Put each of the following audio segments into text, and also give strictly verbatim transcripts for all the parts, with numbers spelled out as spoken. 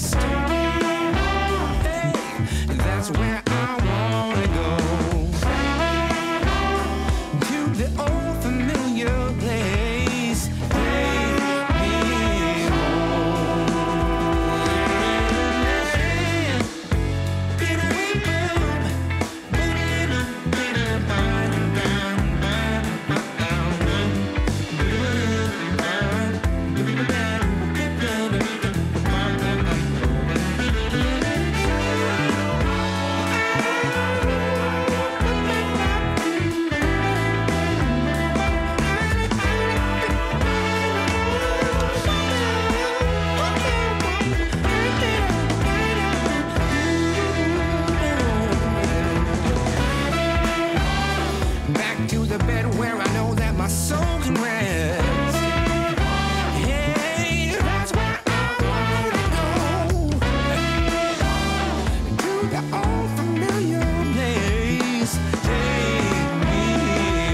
rest. Hey, that's where I wanna go. To the old familiar place. Take me home. Back to the bed where I know that my soul can rest. Hey, that's where I wanna go. To the old familiar place. Take me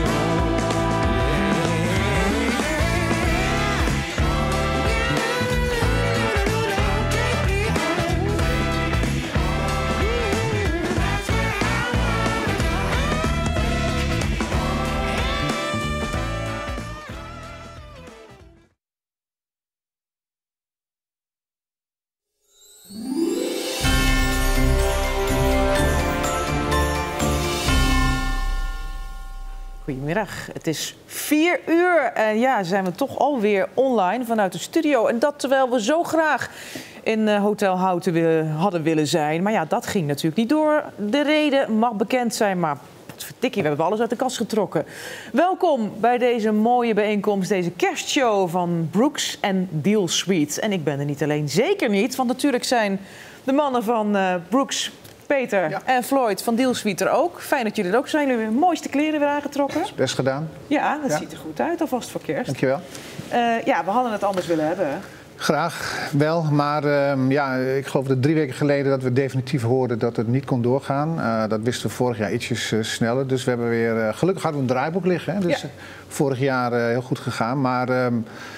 Goedemiddag, het is vier uur en ja, zijn we toch alweer online vanuit de studio. En dat terwijl we zo graag in uh, Hotel Houten willen, hadden willen zijn. Maar ja, dat ging natuurlijk niet door. De reden mag bekend zijn, maar verdikkie, we hebben alles uit de kast getrokken. Welkom bij deze mooie bijeenkomst, deze kerstshow van Brooks en Deal Suite. En ik ben er niet alleen, zeker niet, want natuurlijk zijn de mannen van uh, Brooks, Peter ja. en Floyd van Deal Suite er ook. Fijn dat jullie er ook zijn. Jullie hebben de mooiste kleren weer aangetrokken. Dat is best gedaan. Ja, dat ja. ziet er goed uit, alvast voor kerst. Dankjewel. Uh, ja, we hadden het anders willen hebben. Graag wel, maar uh, ja, ik geloof dat drie weken geleden dat we definitief hoorden dat het niet kon doorgaan. Uh, dat wisten we vorig jaar ietsjes uh, sneller. Dus we hebben weer, uh, gelukkig hadden we een draaiboek liggen. Hè? Dus ja. vorig jaar uh, heel goed gegaan. Maar uh,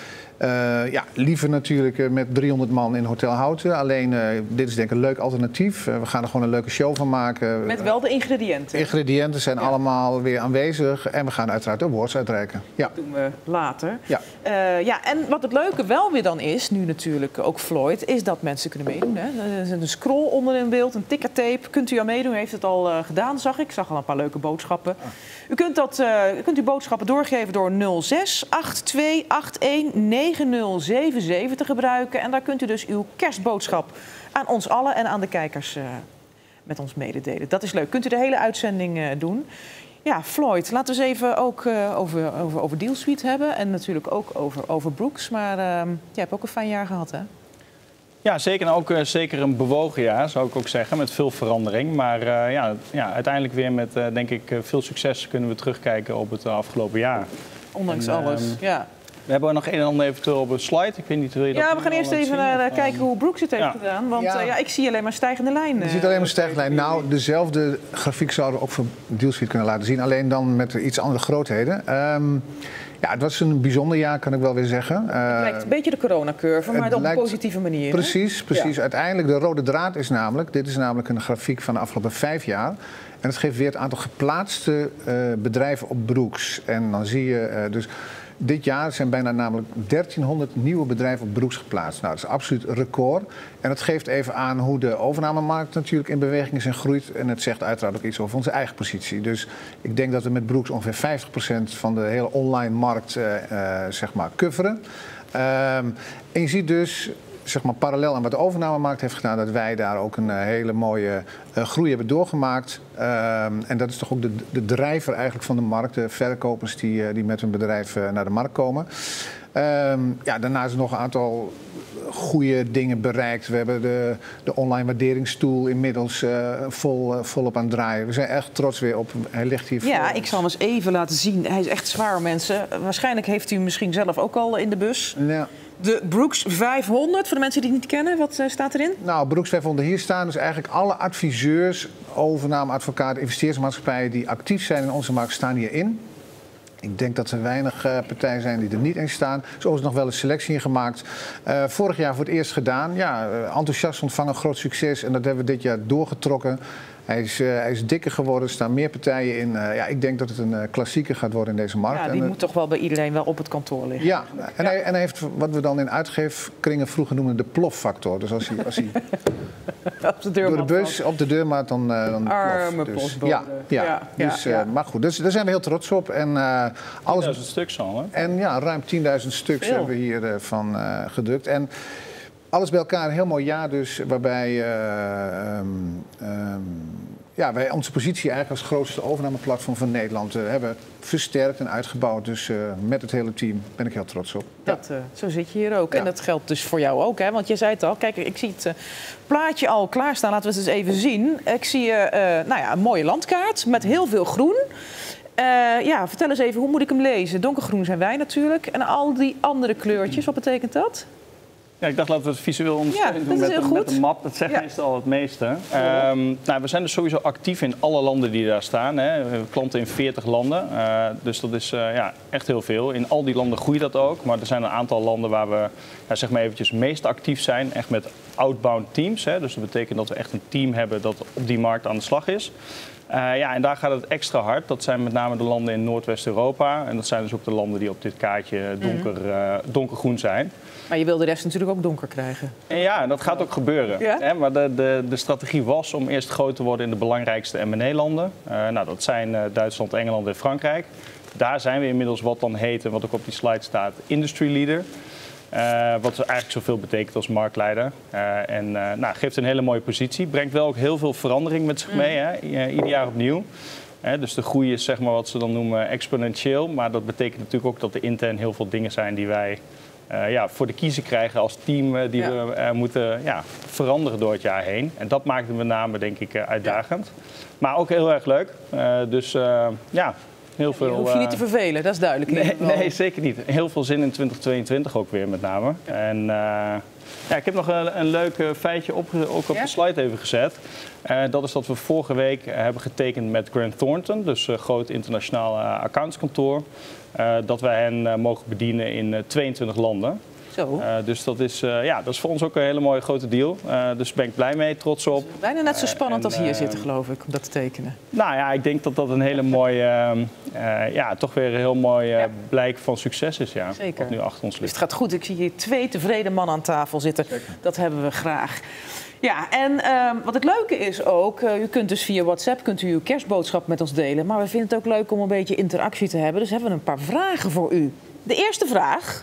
Uh, ja, liever natuurlijk uh, met driehonderd man in Hotel Houten. Alleen, uh, dit is denk ik een leuk alternatief. Uh, we gaan er gewoon een leuke show van maken. Met wel de ingrediënten. Ingrediënten zijn ja. allemaal weer aanwezig. En we gaan uiteraard de awards uitreiken. Ja. Dat doen we later. Ja. Uh, ja, en wat het leuke wel weer dan is, nu natuurlijk ook Floyd, is dat mensen kunnen meedoen. Hè? Er is een scroll onder in beeld, een tickertape. Kunt u aan meedoen? U heeft het al uh, gedaan, zag ik. Ik zag al een paar leuke boodschappen. Ah. U kunt, dat, uh, u kunt uw boodschappen doorgeven door nul zes acht twee acht een negen nul zeven zeven te gebruiken. En daar kunt u dus uw kerstboodschap aan ons allen en aan de kijkers uh, met ons mededelen. Dat is leuk. Kunt u de hele uitzending uh, doen. Ja, Floyd, laten we eens even ook uh, over, over, over Deal Suite hebben. En natuurlijk ook over, over Brooks. Maar uh, jij hebt ook een fijn jaar gehad, hè? Ja, zeker. En ook uh, zeker een bewogen jaar, zou ik ook zeggen, met veel verandering. Maar uh, ja, ja, uiteindelijk weer met, uh, denk ik, uh, veel succes kunnen we terugkijken op het uh, afgelopen jaar. Ondanks en, alles, um, ja. We hebben nog een en ander eventueel op een slide. Ik weet niet, wil je dat Ja, we gaan eerst even naar uh, kijken hoe Brooks het heeft ja. gedaan. Want ja. Uh, ja, ik zie alleen maar stijgende lijn. Uh, je ziet alleen maar stijgende lijn. Nou, dezelfde grafiek zouden we ook voor Deal Suite kunnen laten zien. Alleen dan met iets andere grootheden. Um, ja, het was een bijzonder jaar, kan ik wel weer zeggen. Uh, het lijkt een beetje de coronacurve, maar op een positieve manier. Precies, precies. Ja. Uiteindelijk, de rode draad is namelijk... Dit is namelijk een grafiek van de afgelopen vijf jaar. En het geeft weer het aantal geplaatste uh, bedrijven op Brooks. En dan zie je uh, dus... Dit jaar zijn bijna namelijk dertienhonderd nieuwe bedrijven op Brooks geplaatst. Nou, dat is absoluut een record. En dat geeft even aan hoe de overnamemarkt natuurlijk in beweging is en groeit. En het zegt uiteraard ook iets over onze eigen positie. Dus ik denk dat we met Brooks ongeveer vijftig procent van de hele online markt uh, uh, zeg maar coveren. Um, en je ziet dus... zeg maar parallel aan wat de overnamemarkt heeft gedaan, dat wij daar ook een uh, hele mooie uh, groei hebben doorgemaakt. Uh, en dat is toch ook de, de drijver eigenlijk van de markt, de verkopers die, uh, die met hun bedrijf uh, naar de markt komen. Uh, ja, daarnaast nog een aantal goede dingen bereikt. We hebben de, de online waarderingstool inmiddels uh, vol, uh, volop aan het draaien. We zijn echt trots weer op. Hij ligt hier voor. Ja, ik zal hem eens even laten zien. Hij is echt zwaar, mensen. Waarschijnlijk heeft u hem misschien zelf ook al in de bus. Ja. De Brooks vijfhonderd, voor de mensen die het niet kennen, wat uh, staat erin? Nou, Brooks vijfhonderd, hier staan dus eigenlijk alle adviseurs, overname, advocaten, investeersmaatschappijen die actief zijn in onze markt, staan hierin. Ik denk dat er weinig uh, partijen zijn die er niet in staan. Er is overigens nog wel een selectie in gemaakt. Uh, vorig jaar voor het eerst gedaan. Ja, uh, enthousiast ontvangen, groot succes. En dat hebben we dit jaar doorgetrokken. Hij is, uh, hij is dikker geworden, er staan meer partijen in. Uh, ja, ik denk dat het een uh, klassieker gaat worden in deze markt. Ja, die en, moet toch wel bij iedereen wel op het kantoor liggen. Ja, en, ja. Hij, en hij heeft wat we dan in uitgeefkringen vroeger noemen de ploffactor. Dus als hij, als hij op de door de bus op de deurmaat dan, uh, dan arme ploft. Dus, postbode. ja, ja. Ja, Dus, ja, ja. Uh, maar goed, dus, daar zijn we heel trots op. En, uh, alles... tienduizend stuks al, hè? En ja, ruim tienduizend stuks Veel. hebben we hier uh, van uh, gedrukt. En alles bij elkaar een heel mooi jaar dus, waarbij uh, um, um, ja, wij onze positie eigenlijk als grootste overnameplatform van Nederland uh, hebben versterkt en uitgebouwd. Dus uh, met het hele team ben ik heel trots op. Dat, uh, zo zit je hier ook. Ja. En dat geldt dus voor jou ook, hè? Want je zei het al. Kijk, ik zie het uh, plaatje al klaarstaan. Laten we het eens even zien. Ik zie uh, uh, nou ja, een mooie landkaart met heel veel groen. Uh, ja, vertel eens even, hoe moet ik hem lezen? Donkergroen zijn wij natuurlijk. En al die andere kleurtjes, wat betekent dat? Ja, ik dacht laten we het visueel ondersteunen Ja, doen dat is met, heel een, goed. met een map. Dat zegt Ja. meestal het meeste. Um, nou, we zijn dus sowieso actief in alle landen die daar staan. Hè. We hebben klanten in veertig landen. Uh, dus dat is uh, ja, echt heel veel. In al die landen groeit dat ook. Maar er zijn een aantal landen waar we ja, zeg maar eventjes meest actief zijn. Echt met outbound teams. Hè. Dus dat betekent dat we echt een team hebben dat op die markt aan de slag is. Uh, ja, en daar gaat het extra hard. Dat zijn met name de landen in Noordwest-Europa. En dat zijn dus ook de landen die op dit kaartje donker, uh, donkergroen zijn. Maar je wil de rest natuurlijk ook donker krijgen. En ja, dat gaat ook gebeuren. Ja? Hè? Maar de, de, de strategie was om eerst groot te worden in de belangrijkste M en A-landen. Uh, nou, dat zijn uh, Duitsland, Engeland en Frankrijk. Daar zijn we inmiddels wat dan heet, en wat ook op die slide staat, industry leader. Uh, wat eigenlijk zoveel betekent als marktleider. Uh, en uh, nou, geeft een hele mooie positie. Brengt wel ook heel veel verandering met zich mee, hè? I- ieder jaar opnieuw. He, dus de groei is zeg maar wat ze dan noemen exponentieel. Maar dat betekent natuurlijk ook dat er intern heel veel dingen zijn die wij uh, ja, voor de kiezer krijgen als team. Uh, die ja. we uh, moeten ja, veranderen door het jaar heen. En dat maakt het met name denk ik uh, uitdagend. Ja. Maar ook heel erg leuk. Uh, dus uh, ja... Heel veel, je hoeft je niet te vervelen, dat is duidelijk. Nee, nee, zeker niet. Heel veel zin in twintig tweeëntwintig ook weer met name. Ja. En uh, ja, ik heb nog een, een leuk feitje op, ook op ja? de slide even gezet. Uh, dat is dat we vorige week uh, hebben getekend met Grant Thornton, dus een uh, groot internationaal uh, accountskantoor. Uh, dat wij hen uh, mogen bedienen in uh, tweeëntwintig landen. Zo. Uh, dus dat is, uh, ja, dat is voor ons ook een hele mooie grote deal. Uh, dus daar ben ik blij mee, trots op. Bijna net zo spannend uh, als hier uh, zitten, geloof ik, om dat te tekenen. Nou ja, ik denk dat dat een hele mooie, uh, uh, ja, toch weer een heel mooi uh, ja. blijk van succes is. Ja, zeker. Wat nu achter ons ligt. Dus het gaat goed. Ik zie hier twee tevreden mannen aan tafel zitten. Zeker. Dat hebben we graag. Ja, en uh, wat het leuke is ook, uh, u kunt dus via WhatsApp kunt u uw kerstboodschap met ons delen. Maar we vinden het ook leuk om een beetje interactie te hebben. Dus hebben we een paar vragen voor u. De eerste vraag.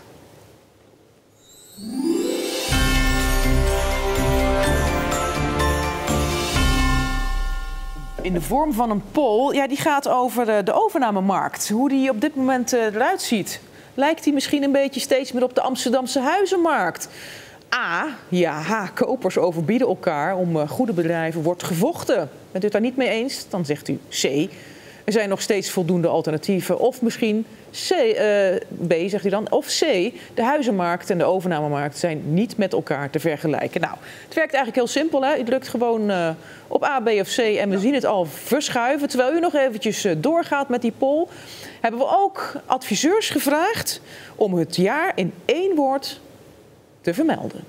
In de vorm van een poll, ja, die gaat over de overnamemarkt. Hoe die op dit moment eruit ziet. Lijkt die misschien een beetje steeds meer op de Amsterdamse huizenmarkt? A, ja, kopers overbieden elkaar. Om goede bedrijven wordt gevochten. Bent u het daar niet mee eens? Dan zegt u C. Er zijn nog steeds voldoende alternatieven. Of misschien C, uh, B, zegt u dan. Of C, de huizenmarkt en de overnamemarkt zijn niet met elkaar te vergelijken. Nou, het werkt eigenlijk heel simpel. Hè? U drukt gewoon uh, op A, B of C en we ja. zien het al verschuiven. Terwijl u nog eventjes uh, doorgaat met die poll, hebben we ook adviseurs gevraagd om het jaar in één woord te vermelden.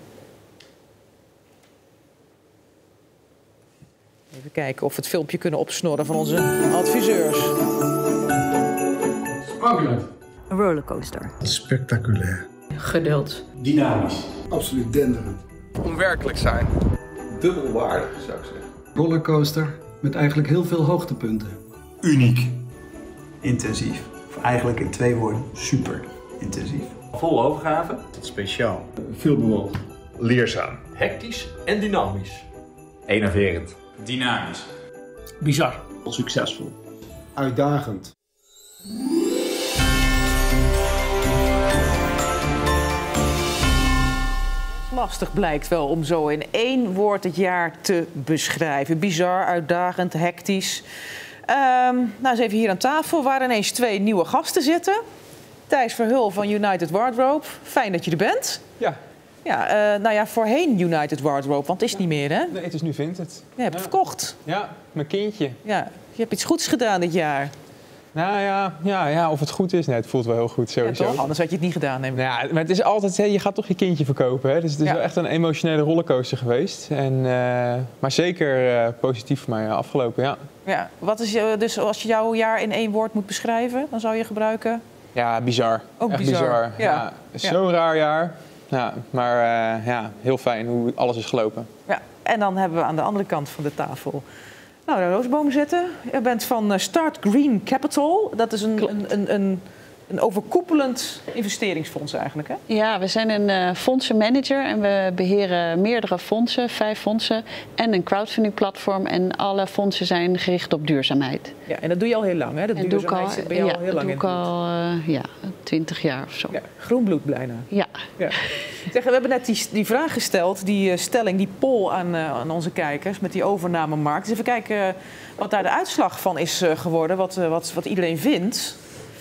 Even kijken of we het filmpje kunnen opsnorren van onze adviseurs. Sprankelend. Een rollercoaster. Spectaculair. Geduld. Dynamisch. Absoluut denderend. Onwerkelijk zijn. Dubbelwaardig zou ik zeggen. Rollercoaster met eigenlijk heel veel hoogtepunten. Uniek. Intensief. Of eigenlijk in twee woorden, super intensief. Vol overgave. Speciaal. Veel bewogen. Leerzaam. Hectisch en dynamisch. Enerverend. Dynamisch. Bizar. Succesvol. Uitdagend. Lastig blijkt wel om zo in één woord het jaar te beschrijven. Bizar, uitdagend, hectisch. Um, nou, eens even hier aan tafel waar ineens twee nieuwe gasten zitten. Thijs Verhul van United Wardrobe. Fijn dat je er bent. Ja. Ja, uh, nou ja, voorheen United Wardrobe, want het is niet meer, hè? Nee, het is nu Vinted. Je hebt ja. verkocht. Ja, mijn kindje. Ja, je hebt iets goeds gedaan dit jaar. Nou ja, ja, ja, of het goed is. Nee, het voelt wel heel goed sowieso. Ja, toch? Anders had je het niet gedaan, neem ik. Ja, maar het is altijd, hè, je gaat toch je kindje verkopen. Hè? Dus het is ja. wel echt een emotionele rollercoaster geweest. En, uh, maar zeker uh, positief voor mij afgelopen, ja. Ja, wat is je, dus als je jouw jaar in één woord moet beschrijven, dan zou je gebruiken? Ja, bizar. Ook echt bizar. bizar. Ja. Ja, Zo'n ja. raar jaar. Ja, maar uh, ja, heel fijn hoe alles is gelopen. Ja, en dan hebben we aan de andere kant van de tafel... Nou, de roosboom zetten. Je bent van Start Green Capital. Dat is een, een, een, een, een overkoepelend investeringsfonds eigenlijk, hè? Ja, we zijn een uh, fondsenmanager en we beheren meerdere fondsen, vijf fondsen en een crowdfunding platform. En alle fondsen zijn gericht op duurzaamheid. Ja, en dat doe je al heel lang, hè? Dat en duurzaamheid doe ik al, zit bij jou ja, al heel lang doe in. ik al uh, ja, twintig jaar of zo. Ja, groenbloed bijna. Ja. ja. Zeg, we hebben net die, die vraag gesteld, die uh, stelling, die poll aan, uh, aan onze kijkers met die overnamemarkt. Dus even kijken uh, wat daar de uitslag van is uh, geworden, wat, uh, wat, wat iedereen vindt.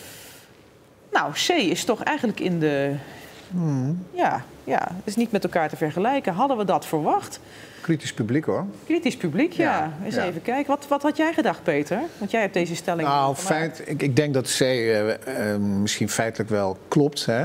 Nou, C is toch eigenlijk in de... Hmm. Ja, ja, het is niet met elkaar te vergelijken. Hadden we dat verwacht? Kritisch publiek, hoor. Kritisch publiek, ja. ja. Eens ja. even kijken. Wat, wat had jij gedacht, Peter? Want jij hebt deze stelling... Nou, feit, ik, ik denk dat C uh, uh, misschien feitelijk wel klopt. Hè.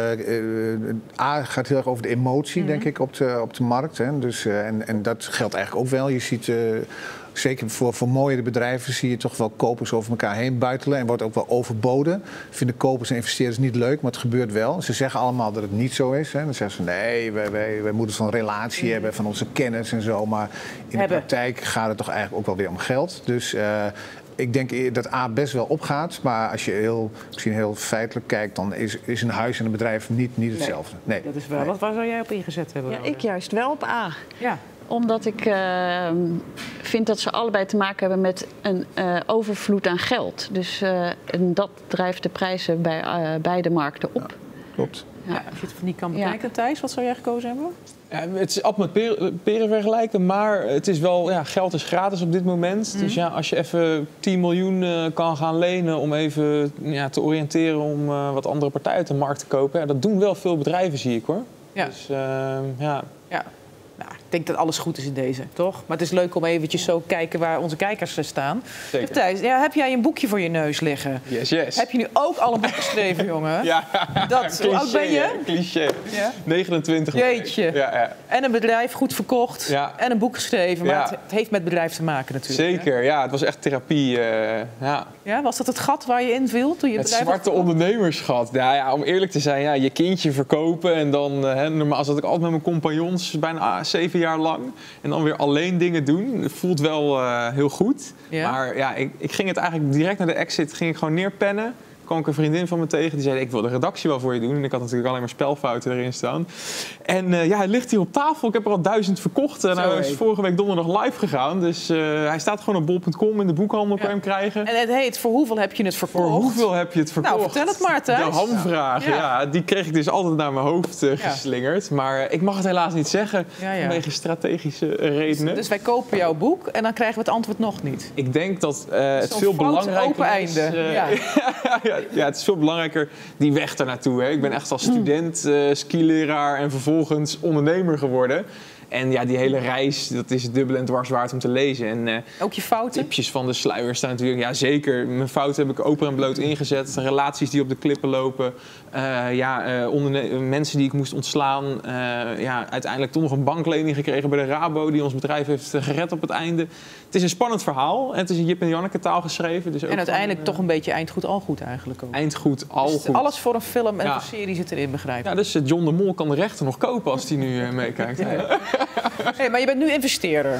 Uh, uh, A gaat heel erg over de emotie, mm-hmm. denk ik, op de, op de markt. Hè. Dus, uh, en, en dat geldt eigenlijk ook wel. Je ziet... Uh, Zeker voor, voor mooiere bedrijven zie je toch wel kopers over elkaar heen buitelen. En wordt ook wel overboden. Vinden kopers en investeerders niet leuk, maar het gebeurt wel. Ze zeggen allemaal dat het niet zo is. Hè. Dan zeggen ze, nee, wij, wij, wij moeten zo'n relatie mm. hebben van onze kennis en zo. Maar in hebben. de praktijk gaat het toch eigenlijk ook wel weer om geld. Dus uh, ik denk dat A best wel opgaat. Maar als je heel, misschien heel feitelijk kijkt, dan is, is een huis en een bedrijf niet, niet hetzelfde. Nee, nee. Dat is wel. Nee. Wat, waar zou jij op ingezet hebben? Ja, ik juist wel op A. Ja. Omdat ik uh, vind dat ze allebei te maken hebben met een uh, overvloed aan geld. Dus uh, en dat drijft de prijzen bij uh, beide markten op. Ja, klopt. Ja. Ja, als je het van die kan bekijken, ja. Thijs, wat zou jij gekozen hebben? Ja, het is appel met peren, peren vergelijken, maar het is wel, ja, geld is gratis op dit moment. Mm. Dus ja, als je even tien miljoen uh, kan gaan lenen om even ja, te oriënteren om uh, wat andere partijen uit de markt te kopen. Ja, dat doen wel veel bedrijven, zie ik, hoor. Ja. Dus uh, ja... ja. Nou, ik denk dat alles goed is in deze, toch? Maar het is leuk om eventjes zo te kijken waar onze kijkers staan. Zeker. Thijs, ja, heb jij een boekje voor je neus liggen? Yes, yes. Heb je nu ook al een boek geschreven, jongen? Ja. Dat, cliché, hoe oud ben je? Cliché. Ja? negenentwintig. Jeetje. Ja, ja. En een bedrijf goed verkocht. Ja. En een boek geschreven. Maar ja. het, het heeft met bedrijf te maken natuurlijk. Zeker, hè? ja. Het was echt therapie. Uh, ja. Ja, was dat het gat waar je in viel toen je het bedrijf zwarte ondernemersgat. Ja, ja, om eerlijk te zijn, ja, je kindje verkopen. En dan, uh, hè, normaal zat ik altijd met mijn compagnons, bijna uh, zeven jaar lang. En dan weer alleen dingen doen. Het voelt wel uh, heel goed. Ja. Maar ja, ik, ik ging het eigenlijk direct naar de exit, ging ik gewoon neerpennen. Kwam ik een vriendin van me tegen, die zei, ik wil de redactie wel voor je doen. En ik had natuurlijk alleen maar spelfouten erin staan. En uh, ja, hij ligt hier op tafel. Ik heb er al duizend verkocht. En hij is vorige week donderdag live gegaan. Dus uh, hij staat gewoon op bol punt com in de boekhandel, ja. kan je hem krijgen. En het heet, voor hoeveel heb je het verkocht? Voor hoeveel heb je het verkocht? Nou, vertel het maar, Thijs. De hamvraag, ja. ja. Die kreeg ik dus altijd naar mijn hoofd uh, geslingerd. Ja. Maar uh, ik mag het helaas niet zeggen, ja, ja. vanwege strategische redenen. Dus, dus wij kopen jouw boek en dan krijgen we het antwoord nog niet. Ik denk dat uh, het veel belangrijker open is... einde. Uh, ja. ja, ja, het is veel belangrijker die weg ernaartoe. Hè. Ik ben echt als student, uh, skileraar en vervolgens ondernemer geworden. En ja, die hele reis, dat is dubbel en dwars waard om te lezen. En, uh, ook je fouten? Tipjes van de sluier staan natuurlijk. Ja, zeker. Mijn fouten heb ik open en bloot ingezet. Relaties die op de klippen lopen. Uh, ja, uh, onderne- mensen die ik moest ontslaan. Uh, ja, uiteindelijk toch nog een banklening gekregen bij de Rabo, die ons bedrijf heeft gered op het einde. Het is een spannend verhaal. En het is in Jip en Janneke taal geschreven. Dus ook en uiteindelijk van, uh, toch een beetje eindgoed al goed eigenlijk ook. Eindgoed al dus goed. Alles voor een film en ja. een serie zit erin, begrijp ik. Ja, dus John de Mol kan de rechter nog kopen als hij nu uh, meekijkt. Ja, ja. Hey, maar je bent nu investeerder.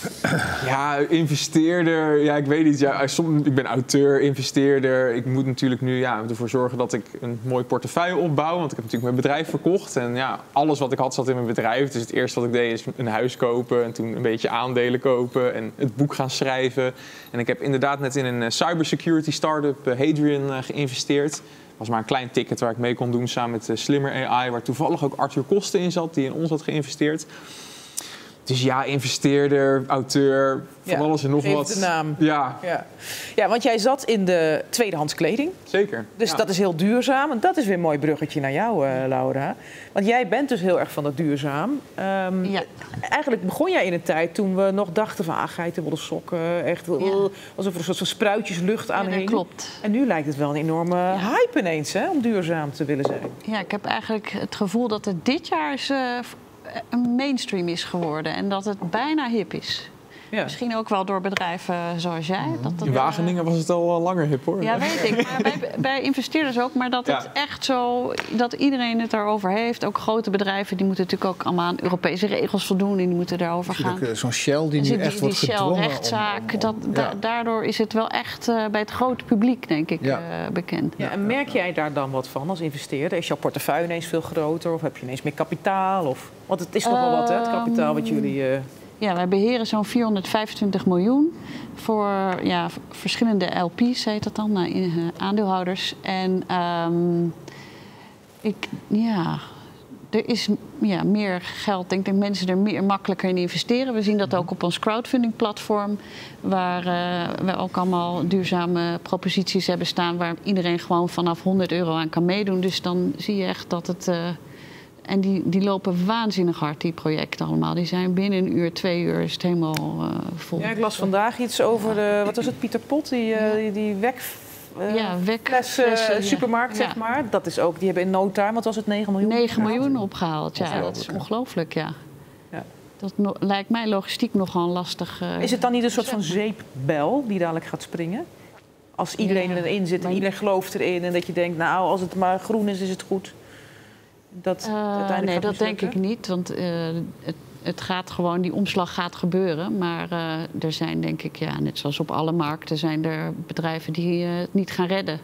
Ja, investeerder. Ja, ik weet niet. Ja, soms, ik ben auteur, investeerder. Ik moet natuurlijk nu ja, ervoor zorgen dat ik een mooi portefeuille opbouw. Want ik heb natuurlijk mijn bedrijf verkocht. En ja, alles wat ik had zat in mijn bedrijf. Dus het eerste wat ik deed is een huis kopen. En toen een beetje aandelen kopen. En het boek gaan schrijven. En ik heb inderdaad net in een cybersecurity start-up, Hadrian, geïnvesteerd. Het was maar een klein ticket waar ik mee kon doen samen met Slimmer A I. Waar toevallig ook Arthur Kosten in zat, die in ons had geïnvesteerd. Dus ja, investeerder, auteur, van Ja, alles en nog geef wat. de naam. Ja, Ja. ja, want jij zat in de tweedehands kleding. zeker. Dus Ja. dat is heel duurzaam. En dat is weer een mooi bruggetje naar jou, uh, Laura. Want jij bent dus heel erg van dat duurzaam. Um, Ja. Eigenlijk begon jij in een tijd toen we nog dachten van... ah, geitenwolle sokken, echt uh, alsof er een soort van spruitjeslucht aan Ja, dat hing. klopt. En nu lijkt het wel een enorme hype ineens, hè, om duurzaam te willen zijn. Ja, ik heb eigenlijk het gevoel dat het dit jaar is, uh, een mainstream is geworden. En dat het bijna hip is. Ja. Misschien ook wel door bedrijven zoals jij. Dat dat, In Wageningen was het al langer hip, hoor. Ja, weet ik. Maar bij, bij investeerders ook. Maar dat het Ja. echt zo... dat iedereen het daarover heeft. Ook grote bedrijven, die moeten natuurlijk ook allemaal aan Europese regels voldoen. En die moeten daarover gaan. Uh, Zo'n Shell die nu die, echt die wordt gedwongen. Shell-rechtszaak. om- om- Dat, om- da- ja. daardoor is het wel echt uh, bij het grote publiek, denk ik, Ja. uh, bekend. Ja, en merk jij daar dan wat van als investeerder? Is jouw portefeuille ineens veel groter? Of heb je ineens meer kapitaal? Of, want het is toch wel wat, hè, het kapitaal wat jullie... Uh... Ja, wij beheren zo'n vierhonderdvijfentwintig miljoen voor ja, v- verschillende L P's, heet dat dan, uh, aandeelhouders. En um, ik, ja, er is ja, meer geld. Ik denk dat mensen er meer makkelijker in investeren. We zien dat ook op ons crowdfunding platform, waar uh, we ook allemaal duurzame proposities hebben staan, waar iedereen gewoon vanaf honderd euro aan kan meedoen. Dus dan zie je echt dat het... Uh, En die, die lopen waanzinnig hard, die projecten allemaal. Die zijn binnen een uur, twee uur is het helemaal uh, vol. Ja, ik las vandaag iets over de, wat was het, Pieter Pot, die, uh, die, die wek, uh, Ja, wek- fles, flessen, uh, ja. supermarkt, zeg Ja. maar. Dat is ook, die hebben in no time, wat was het, negen miljoen? negen miljoen opgehaald, ja. Ongelooflijk, Dat is hè? ongelooflijk, ja. Ja. Dat no- lijkt mij logistiek nogal lastig. Uh, Is het dan niet een soort van zeepbel die dadelijk gaat springen? Als iedereen Ja, erin zit en maar- iedereen gelooft erin en dat je denkt, nou, als het maar groen is, is het goed. Dat Uh, uiteindelijk nee, gaat dat denk mislukken? ik niet. Want uh, het, het gaat gewoon, die omslag gaat gebeuren. Maar uh, er zijn denk ik, ja, net zoals op alle markten, zijn er bedrijven die uh, het niet gaan redden.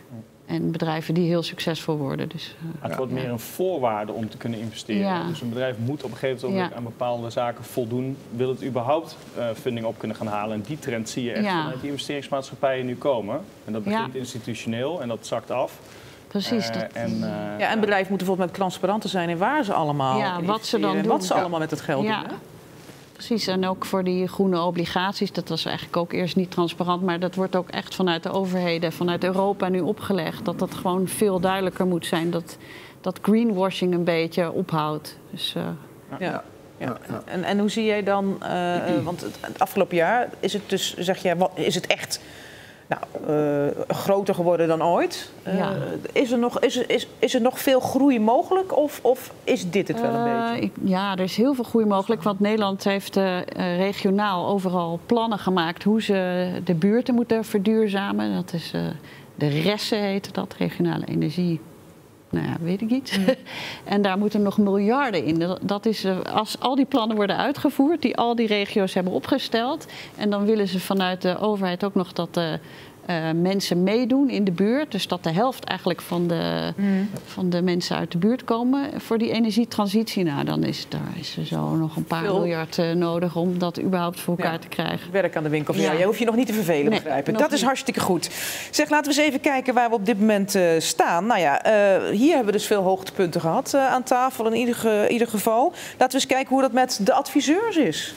En bedrijven die heel succesvol worden. Dus, uh, Het wordt ja. meer een voorwaarde om te kunnen investeren. Ja. Dus een bedrijf moet op een gegeven moment Ja. aan bepaalde zaken voldoen. Wil het überhaupt uh, funding op kunnen gaan halen? En die trend zie je echt Ja. vanuit die investeringsmaatschappijen nu komen. En dat begint Ja. institutioneel en dat zakt af. Precies. Uh, Dat, en, uh, Ja, en bedrijven moeten bijvoorbeeld met transparanter zijn in waar ze allemaal Ja, wat ze investeren dan en doen. wat ze Ja. allemaal met het geld Ja. doen. Hè? Precies, en ook voor die groene obligaties, dat was eigenlijk ook eerst niet transparant, maar dat wordt ook echt vanuit de overheden, vanuit Europa nu opgelegd. Dat dat gewoon veel duidelijker moet zijn, dat, dat greenwashing een beetje ophoudt. Dus, uh, Ja. Ja. En, en hoe zie jij dan, uh, uh, want het, het afgelopen jaar is het dus, zeg jij, wat, is het echt nou, uh, groter geworden dan ooit? Uh, Ja. is, er nog, is, er, is, is er nog veel groei mogelijk of, of is dit het wel een Uh, beetje? ik, ja, er is heel veel groei mogelijk. Want Nederland heeft uh, uh, regionaal overal plannen gemaakt hoe ze de buurten moeten verduurzamen. Dat is uh, de ressen heette dat, regionale energie. Nou ja, weet ik niet. En daar moeten nog miljarden in. Dat is, uh, als al die plannen worden uitgevoerd, die al die regio's hebben opgesteld. En dan willen ze vanuit de overheid ook nog dat de uh, mensen meedoen in de buurt. Dus dat de helft eigenlijk van de, Mm. van de mensen uit de buurt komen voor die energietransitie. Nou, dan is, daar is er zo nog een paar Veel. miljard uh, nodig om dat überhaupt voor elkaar Ja. te krijgen. Werk aan de winkel. Ja. Ja. Je hoeft je nog niet te vervelen, Nee, begrijp ik. nog Dat is niet. hartstikke goed. Zeg, laten we eens even kijken waar we op dit moment uh, staan. Nou ja, uh, hier hebben we dus veel hoogtepunten gehad uh, aan tafel in ieder, ge, ieder geval. Laten we eens kijken hoe dat met de adviseurs is.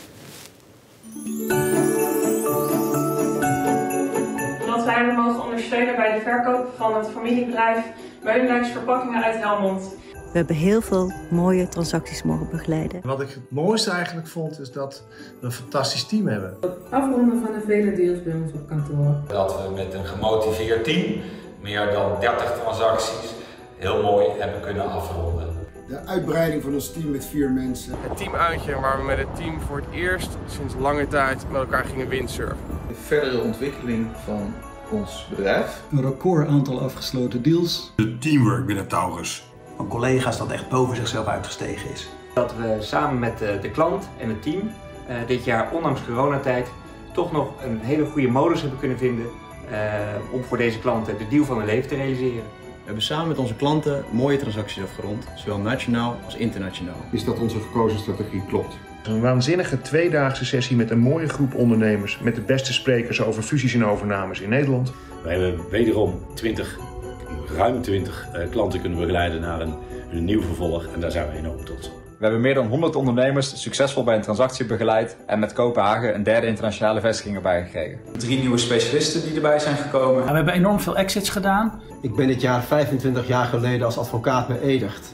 Dat wij we mogen ondersteunen bij de verkoop van het familiebedrijf Meulendijks Verpakkingen uit Helmond. We hebben heel veel mooie transacties mogen begeleiden. Wat ik het mooiste eigenlijk vond, is dat we een fantastisch team hebben. Afronden van de vele deals bij ons op kantoor. Dat we met een gemotiveerd team meer dan dertig transacties heel mooi hebben kunnen afronden. De uitbreiding van ons team met vier mensen. Het teamuitje waar we met het team voor het eerst sinds lange tijd met elkaar gingen windsurfen. De verdere ontwikkeling van ons bedrijf. Een record aantal afgesloten deals. De teamwork binnen Taurus. Van collega's dat echt boven zichzelf uitgestegen is. Dat we samen met de klant en het team uh, dit jaar, ondanks coronatijd, toch nog een hele goede modus hebben kunnen vinden uh, om voor deze klanten de deal van hun leven te realiseren. We hebben samen met onze klanten mooie transacties afgerond, zowel nationaal als internationaal. Is dat onze gekozen strategie klopt? Een waanzinnige tweedaagse sessie met een mooie groep ondernemers, met de beste sprekers over fusies en overnames in Nederland. Wij hebben wederom twintig, ruim twintig uh, klanten kunnen begeleiden naar een, een nieuw vervolg en daar zijn we enorm trots op. We hebben meer dan honderd ondernemers succesvol bij een transactie begeleid en met Kopenhagen een derde internationale vestiging erbij gekregen. Drie nieuwe specialisten die erbij zijn gekomen. We hebben enorm veel exits gedaan. Ik ben dit jaar vijfentwintig jaar geleden als advocaat beëdigd.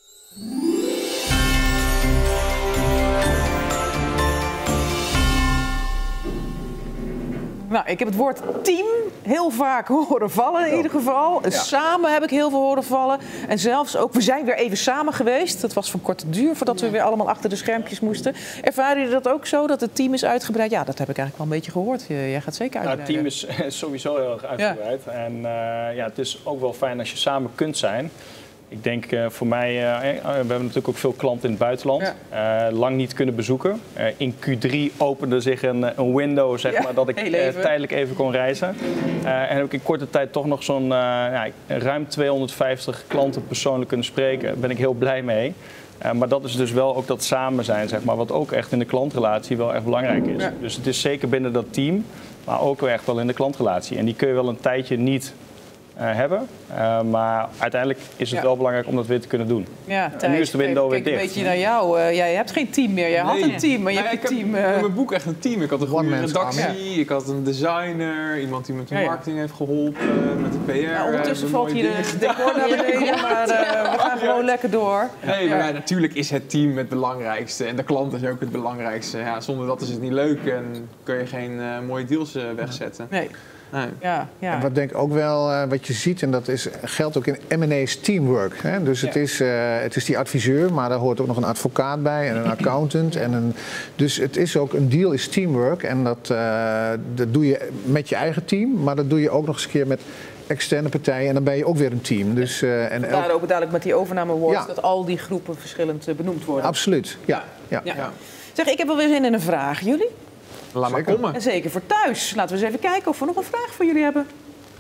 Nou, ik heb het woord team heel vaak horen vallen in ieder geval. Ja. Samen heb ik heel veel horen vallen. En zelfs ook, we zijn weer even samen geweest. Dat was van korte duur voordat we weer allemaal achter de schermpjes moesten. Ervaren jullie dat ook zo, dat het team is uitgebreid? Ja, dat heb ik eigenlijk wel een beetje gehoord. Jij gaat zeker uitbreiden. Nou, het team is sowieso heel erg uitgebreid. Ja. En uh, ja, het is ook wel fijn als je samen kunt zijn. Ik denk uh, voor mij, uh, we hebben natuurlijk ook veel klanten in het buitenland, ja. uh, lang niet kunnen bezoeken. Uh, in Q drie opende zich een, een window, zeg ja, maar, dat ik uh, tijdelijk even kon reizen. Uh, en heb ik in korte tijd toch nog zo'n uh, ja, ruim tweehonderdvijftig klanten persoonlijk kunnen spreken. Daar ben ik heel blij mee. Uh, maar dat is dus wel ook dat samen zijn, zeg maar, wat ook echt in de klantrelatie wel echt belangrijk is. Ja. Dus het is zeker binnen dat team, maar ook echt wel in de klantrelatie. En die kun je wel een tijdje niet Uh, hebben. Uh, maar uiteindelijk is het ja. wel belangrijk om dat weer te kunnen doen. Ja, en nu is de window weer dicht. Kijk een beetje naar jou. Uh, jij hebt geen team meer. Jij nee. had een team, maar je nee, hebt een team. Ik heb uh... in mijn boek echt een team. Ik had een goede redactie, ja. ik had een designer, iemand die met de marketing ja, ja. heeft geholpen, met de P R. Ja, ondertussen valt hier de decor naar beneden, ja. maar uh, we gaan gewoon lekker door. Nee, maar ja, natuurlijk is het team het belangrijkste en de klant is ook het belangrijkste. Ja, zonder dat is het niet leuk en kun je geen uh, mooie deals uh, wegzetten. Nee. Nee. Ja, ja. En wat denk ik ook wel, uh, wat je ziet, en dat is, geldt ook in M en A's teamwork. Hè? Dus het, ja. is, uh, het is die adviseur, maar daar hoort ook nog een advocaat bij en een accountant. En een, dus het is ook, een deal is teamwork. En dat, uh, dat doe je met je eigen team, maar dat doe je ook nog eens een keer met externe partijen. En dan ben je ook weer een team. Dus, uh, en Daar ook dadelijk met die overname awards, ja. dat al die groepen verschillend uh, benoemd worden. Absoluut, ja. ja. ja. ja. Zeg, ik heb wel weer zin in een vraag. Jullie? Laat maar komen. En zeker voor thuis. Laten we eens even kijken of we nog een vraag voor jullie hebben.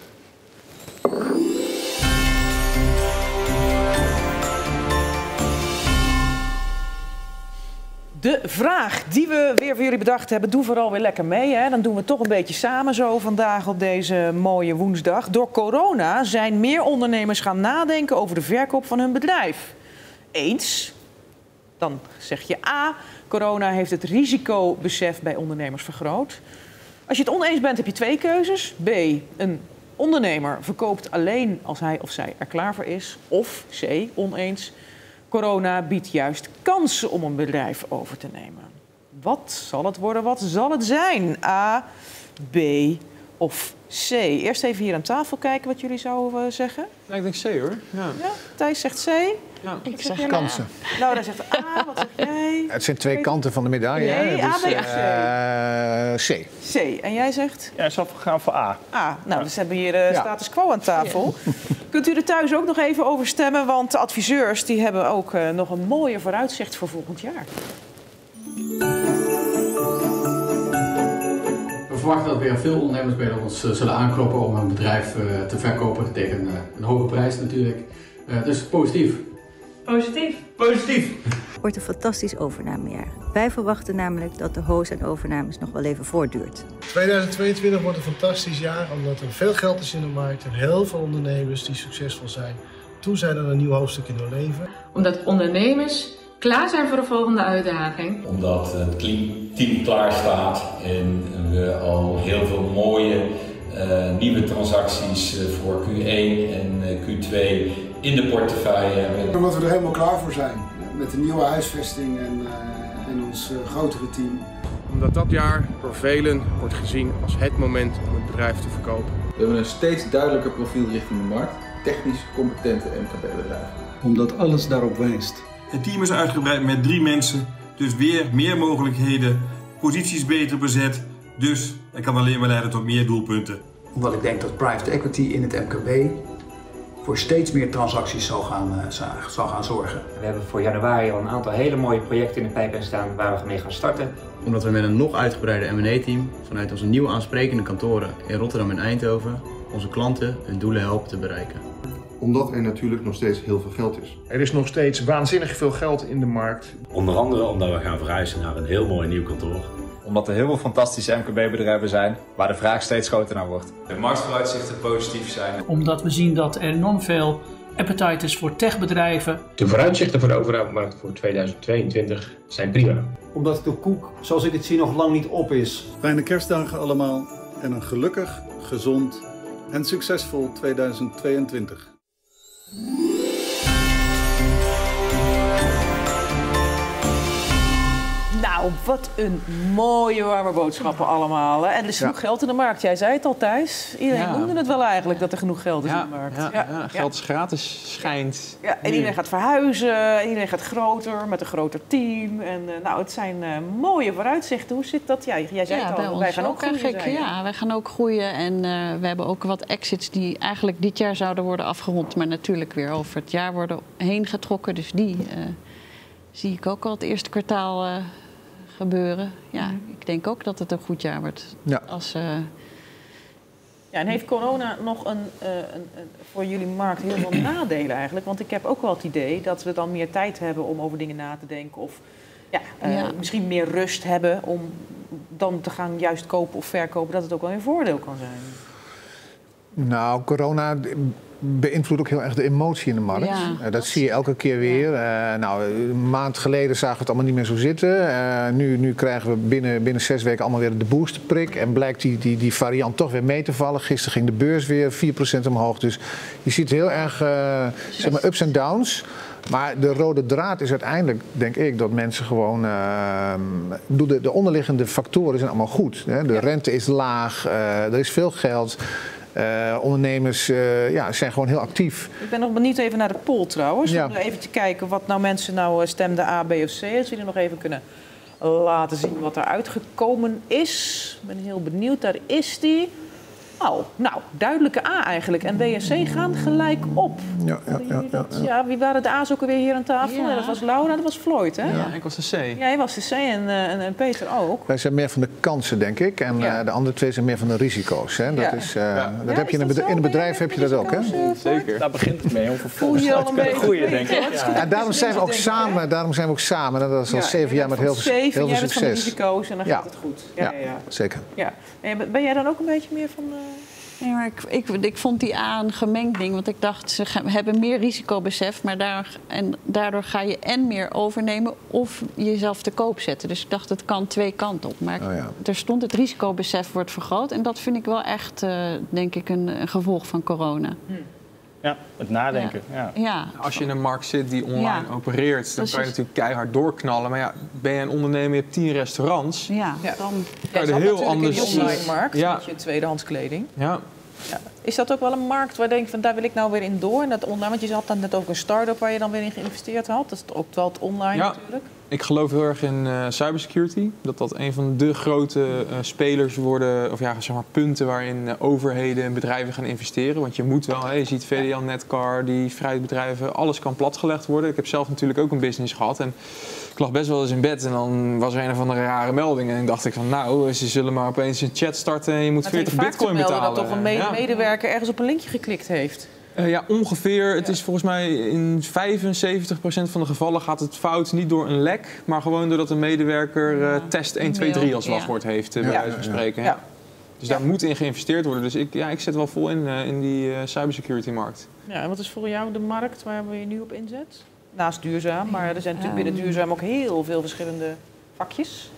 De vraag die we weer voor jullie bedacht hebben, doe vooral weer lekker mee. Hè? Dan doen we het toch een beetje samen zo vandaag op deze mooie woensdag. Door corona zijn meer ondernemers gaan nadenken over de verkoop van hun bedrijf. Eens. Dan zeg je A, corona heeft het risicobesef bij ondernemers vergroot. Als je het oneens bent, heb je twee keuzes. B, een ondernemer verkoopt alleen als hij of zij er klaar voor is. Of C, oneens, corona biedt juist kansen om een bedrijf over te nemen. Wat zal het worden? Wat zal het zijn? A, B of C? Eerst even hier aan tafel kijken wat jullie zouden uh, zeggen. Ja, ik denk C hoor. Ja. Ja, Thijs zegt C. Ja. Ik zeg kansen. Laura zegt A, wat zeg jij? Het zijn twee kanten van de medaille. Nee, hè? A, Dus, B of C? Uh, C. C. En jij zegt? Ja, ik zal gaan voor A. A. Nou, dus hebben we hier uh, status quo aan tafel. Ja. Kunt u er thuis ook nog even over stemmen? Want de adviseurs die hebben ook uh, nog een mooie vooruitzicht voor volgend jaar. We verwachten dat weer veel ondernemers bij ons uh, zullen aankloppen om een bedrijf uh, te verkopen tegen uh, een hoge prijs natuurlijk. Uh, dus positief. Positief. Positief. Het wordt een fantastisch overnamejaar. Wij verwachten namelijk dat de hoos aan overnames nog wel even voortduurt. tweeduizend tweeëntwintig wordt een fantastisch jaar omdat er veel geld is in de markt en heel veel ondernemers die succesvol zijn. Toen zijn er een nieuw hoofdstuk in hun leven. Omdat ondernemers klaar zijn voor de volgende uitdaging. Omdat het team klaar staat en we al heel veel mooie uh, nieuwe transacties uh, voor Q één en uh, Q twee in de portefeuille hebben. Omdat we er helemaal klaar voor zijn met de nieuwe huisvesting en, uh, en ons uh, grotere team. Omdat dat jaar door velen wordt gezien als het moment om het bedrijf te verkopen. We hebben een steeds duidelijker profiel richting de markt. Technisch competente M K B-bedrijven. Omdat alles daarop wijst. Het team is uitgebreid met drie mensen, dus weer meer mogelijkheden, posities beter bezet, dus het kan alleen maar leiden tot meer doelpunten. Omdat ik denk dat private equity in het M K B voor steeds meer transacties zal gaan, uh, zal gaan zorgen. We hebben voor januari al een aantal hele mooie projecten in de pijplijn staan waar we mee gaan starten. Omdat we met een nog uitgebreider M en A-team vanuit onze nieuwe aansprekende kantoren in Rotterdam en Eindhoven onze klanten hun doelen helpen te bereiken. Omdat er natuurlijk nog steeds heel veel geld is. Er is nog steeds waanzinnig veel geld in de markt. Onder andere omdat we gaan verhuizen naar een heel mooi nieuw kantoor. Omdat er heel veel fantastische M K B-bedrijven zijn waar de vraag steeds groter naar wordt. De marktvooruitzichten positief zijn. Omdat we zien dat er enorm veel Appetite is voor techbedrijven. De vooruitzichten voor de overnamemarkt voor tweeduizend tweeëntwintig zijn prima. Omdat de koek, zoals ik het zie, nog lang niet op is. Fijne kerstdagen allemaal en een gelukkig, gezond en succesvol tweeduizend tweeëntwintig. Nou, wat een mooie warme boodschappen allemaal. Hè? En er is genoeg ja. geld in de markt. Jij zei het al, Thijs. Iedereen ja. noemde het wel eigenlijk dat er genoeg geld is ja. in de markt. Ja, ja. Ja, geld is gratis, schijnt. Ja, en iedereen gaat verhuizen. Iedereen gaat groter, met een groter team. En uh, nou, het zijn uh, mooie vooruitzichten. Hoe zit dat? Ja, jij zei ja, het al, wij gaan ook groeien. Ja, wij gaan ook groeien. En uh, we hebben ook wat exits die eigenlijk dit jaar zouden worden afgerond. Maar natuurlijk weer over het jaar worden heen getrokken. Dus die uh, zie ik ook al het eerste kwartaal... Uh, gebeuren. Ja, mm. ik denk ook dat het een goed jaar wordt. Ja. Als, uh... ja, en heeft corona nog een, uh, een, een, voor jullie markt heel veel nadelen eigenlijk? Want ik heb ook wel het idee dat we dan meer tijd hebben om over dingen na te denken. Of ja, uh, ja. misschien meer rust hebben om dan te gaan juist kopen of verkopen. Dat het ook wel een voordeel kan zijn. Nou, corona beïnvloedt ook heel erg de emotie in de markt. Ja, uh, dat, dat zie je elke keer weer. Uh, nou, een maand geleden zagen we het allemaal niet meer zo zitten. Uh, nu, nu krijgen we binnen, binnen zes weken allemaal weer de boosterprik. En blijkt die, die, die variant toch weer mee te vallen. Gisteren ging de beurs weer vier procent omhoog. Dus je ziet heel erg uh, zeg maar ups en downs. Maar de rode draad is uiteindelijk, denk ik, dat mensen gewoon... Uh, de, de onderliggende factoren zijn allemaal goed. Hè? De rente is laag, uh, er is veel geld... Uh, ondernemers uh, ja, zijn gewoon heel actief. Ik ben nog benieuwd even naar de poll trouwens. Ja. Om even te kijken wat nou mensen nou stemden A, B of C. Als jullie nog even kunnen laten zien wat er uitgekomen is. Ik ben heel benieuwd. Daar is die. Oh, nou, duidelijke A eigenlijk. En B en C gaan gelijk op. Ja, ja, ja, ja, ja. ja, wie waren de A's ook alweer hier aan tafel? Ja. Dat was Laura, dat was Floyd, hè? Ja, ik was de C. Jij was de C en, uh, en, en Peter ook. Wij zijn meer van de kansen, denk ik. En ja. uh, de andere twee zijn meer van de risico's. Hè? Dat ja. is, uh, ja. dat ja, heb je in, dat een, in een bedrijf heb je dat ook, hè? Zeker. Daar begint het mee om vervolgens te kunnen groeien, denk ik. Ja. En daarom zijn we ook samen. Daarom zijn we ook samen. En dat is al ja, zeven jaar met heel veel, heel veel succes. Van de risico's en dan ja. gaat het goed. Ja, ja, ja, ja. zeker. Ja. En ben jij dan ook een beetje meer van... Uh... Nee, maar ik, ik, ik vond die A een gemengd ding. Want ik dacht, ze hebben meer risicobesef. Maar daar, en daardoor ga je en meer overnemen of jezelf te koop zetten. Dus ik dacht, het kan twee kanten op. Maar oh ja. er stond het risicobesef wordt vergroot. En dat vind ik wel echt, uh, denk ik, een, een gevolg van corona. Hm. Ja, het nadenken. Ja. Ja. Ja. Als je in een markt zit die online ja. opereert, dan Precies. kan je natuurlijk keihard doorknallen. Maar ja, ben je een ondernemer, je hebt tien restaurants. Ja, ja. dan kan je er heel anders... in de online markt ja. met je tweedehands kleding. Ja. Ja. Is dat ook wel een markt waar je denkt van daar wil ik nou weer in door? En dat online, want je had dan net ook een start-up waar je dan weer in geïnvesteerd had. Dat is ook wel het online ja. natuurlijk. Ik geloof heel erg in uh, cybersecurity. Dat dat een van de grote uh, spelers worden, of ja, zeg maar punten waarin uh, overheden en bedrijven gaan investeren. Want je moet wel, hè, je ziet V D L, Netcar, die vrijheidsbedrijven, alles kan platgelegd worden. Ik heb zelf natuurlijk ook een business gehad en ik lag best wel eens in bed en dan was er een of andere rare melding. En dan dacht ik van nou, ze zullen maar opeens een chat starten en je moet veertig bitcoin betalen. Dat toch een mede- ja. medewerker ergens op een linkje geklikt heeft. Uh, ja, ongeveer. Het is volgens mij in vijfenzeventig procent van de gevallen gaat het fout niet door een lek, maar gewoon doordat een medewerker uh, test één, twee, drie als wachtwoord ja. heeft, uh, bij wijze van spreken. Ja. Ja. Dus daar ja. moet in geïnvesteerd worden. Dus ik, ja, ik zet wel vol in, uh, in die uh, cybersecurity-markt. Ja, en wat is voor jou de markt waar je nu op inzet? Naast duurzaam, maar er zijn natuurlijk binnen duurzaam ook heel veel verschillende vakjes.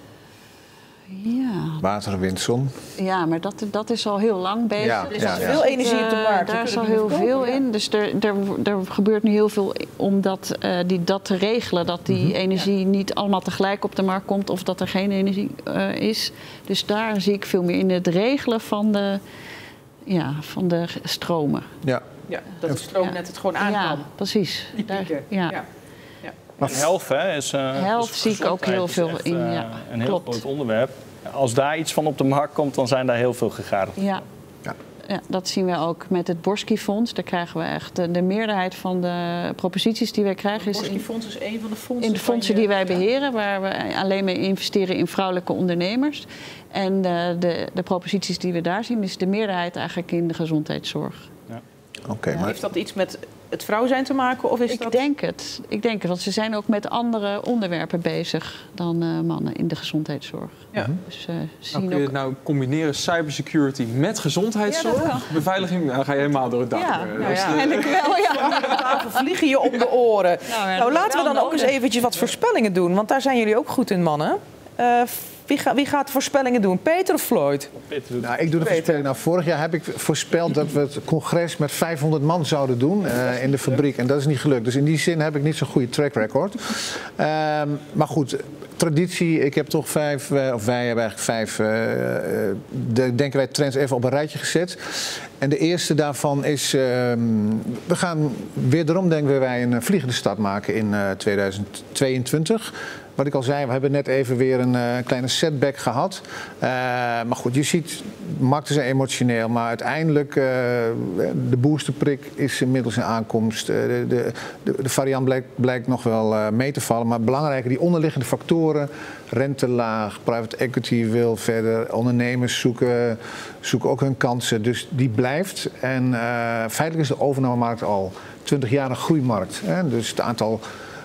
Ja. Water, wind, zon. Ja, maar dat, dat is al heel lang bezig. Ja, er is ja, al ja. veel energie op de markt. Uh, daar is al heel veel kopen, in. Ja. Dus er, er, er gebeurt nu heel veel om dat, uh, die, dat te regelen. Dat die mm-hmm. energie ja. niet allemaal tegelijk op de markt komt of dat er geen energie uh, is. Dus daar zie ik veel meer in het regelen van de, ja, van de stromen. Ja. Ja, dat de stroomnet ja. het gewoon aan ja, kan. precies. Daar, ja. Ja. Ja. Maar health, hè, is, uh, health dus zie ik ook heel veel echt, in. Uh, ja. een heel Klopt. groot onderwerp. Als daar iets van op de markt komt, dan zijn daar heel veel gegadigd. Ja. Ja. Ja, dat zien we ook met het Borski-fonds. Daar krijgen we echt de, de meerderheid van de proposities die wij krijgen. Het Borski-fonds is een van de fondsen. In de fondsen je, die wij beheren, waar we alleen maar investeren in vrouwelijke ondernemers. En de, de, de proposities die we daar zien, is de meerderheid eigenlijk in de gezondheidszorg. Ja. Okay, ja. maar... Heeft dat iets met het vrouw zijn te maken? Of is ik dat... denk het. Ik denk het, want ze zijn ook met andere onderwerpen bezig dan uh, mannen in de gezondheidszorg. Ja. Dus, uh, zien nou, kun je ook... het nou combineren cybersecurity met gezondheidszorg? Ja, beveiliging, nou, dan ga je helemaal door het dak. Ja, uh, nou ja. En ik wel, ja. Vliegen je om de oren. Nou, ja, nou laten we dan nodig. ook eens eventjes wat voorspellingen doen. Want daar zijn jullie ook goed in, mannen. Uh, wie, ga, wie gaat voorspellingen doen? Peter of Floyd? Peter. Nou, ik doe de voorspelling. Nou, vorig jaar heb ik voorspeld dat we het congres met vijfhonderd man zouden doen uh, in de fabriek. En dat is niet gelukt. Dus in die zin heb ik niet zo'n goede track record. Uh, maar goed, traditie. Ik heb toch vijf, uh, of wij hebben eigenlijk vijf, uh, de, denken wij, trends even op een rijtje gezet. En de eerste daarvan is, uh, we gaan wederom, denken wij, een vliegende start maken in uh, tweeduizend tweeëntwintig. Wat ik al zei, we hebben net even weer een uh, kleine setback gehad. Uh, maar goed, je ziet, markten zijn emotioneel, maar uiteindelijk, uh, de boosterprik is inmiddels in aankomst. Uh, de, de, de, de variant blijkt, blijkt nog wel uh, mee te vallen, maar belangrijker, die onderliggende factoren, rente laag, private equity wil verder, ondernemers zoeken, zoeken ook hun kansen, dus die blijft. En uh, feitelijk is de overnamemarkt al twintig jaar een groeimarkt. Hè? Dus het aantal...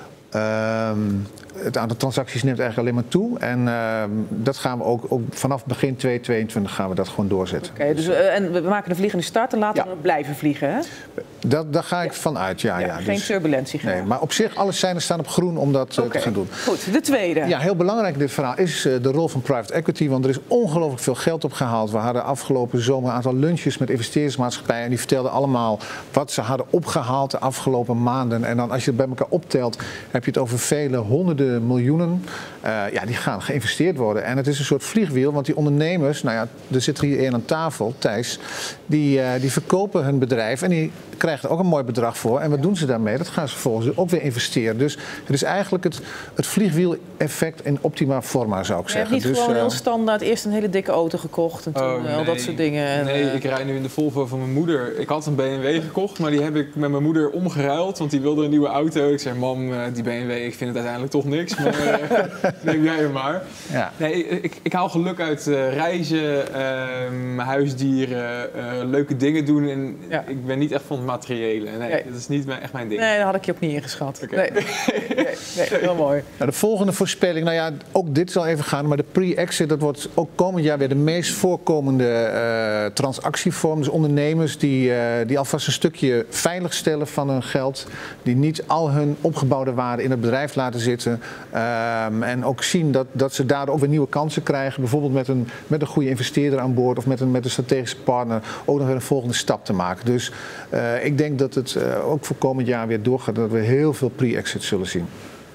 Uh, Het aantal transacties neemt eigenlijk alleen maar toe. En uh, dat gaan we ook, ook vanaf begin tweeduizend tweeëntwintig gaan we dat gewoon doorzetten. Oké, okay, dus uh, en we maken de vliegende start en laten ja. we blijven vliegen, hè? Dat, daar ga ik ja. van uit, ja. ja, ja. Geen dus, turbulentie. Nee, maar op zich, alle seinen staan op groen om dat uh, okay. te gaan doen. Goed, de tweede. Ja, heel belangrijk in dit verhaal is uh, de rol van private equity. Want er is ongelooflijk veel geld opgehaald. We hadden afgelopen zomer een aantal lunches met investeringsmaatschappijen. En die vertelden allemaal wat ze hadden opgehaald de afgelopen maanden. En dan als je het bij elkaar optelt, heb je het over vele honderden miljoenen. Uh, ja, die gaan geïnvesteerd worden. En het is een soort vliegwiel, want die ondernemers, nou ja, er zit hier één aan tafel, Thijs, die, uh, die verkopen hun bedrijf en die krijgen er ook een mooi bedrag voor. En wat doen ze daarmee? Dat gaan ze vervolgens ook weer investeren. Dus het is eigenlijk het, het vliegwiel-effect in optima forma, zou ik je zeggen. Je hebt niet dus, gewoon uh, heel standaard eerst een hele dikke auto gekocht en toen oh, nee. al dat soort dingen. En, nee, uh... ik rijd nu in de Volvo van mijn moeder. Ik had een B M W gekocht, maar die heb ik met mijn moeder omgeruild, want die wilde een nieuwe auto. Ik zei, mam, die B M W, ik vind het uiteindelijk toch niks, maar uh, neem jij hem maar. Ja. Nee, ik, ik haal geluk uit uh, reizen, uh, huisdieren, uh, leuke dingen doen en ja. ik ben niet echt van het materiële. Nee, nee, dat is niet echt mijn ding. Nee, daar had ik je ook niet ingeschat. Okay. Nee. nee, nee, heel mooi. Nou, de volgende voorspelling, nou ja, ook dit zal even gaan, maar de pre-exit, dat wordt ook komend jaar weer de meest voorkomende uh, transactievorm. Dus ondernemers die, uh, die alvast een stukje veilig stellen van hun geld, die niet al hun opgebouwde waarde in het bedrijf laten zitten um, en ook zien dat, dat ze daardoor ook weer nieuwe kansen krijgen, bijvoorbeeld met een, met een goede investeerder aan boord of met een, met een strategische partner ook nog weer een volgende stap te maken. Dus uh, ik denk dat het uh, ook voor komend jaar weer doorgaat, dat we heel veel pre-exits zullen zien.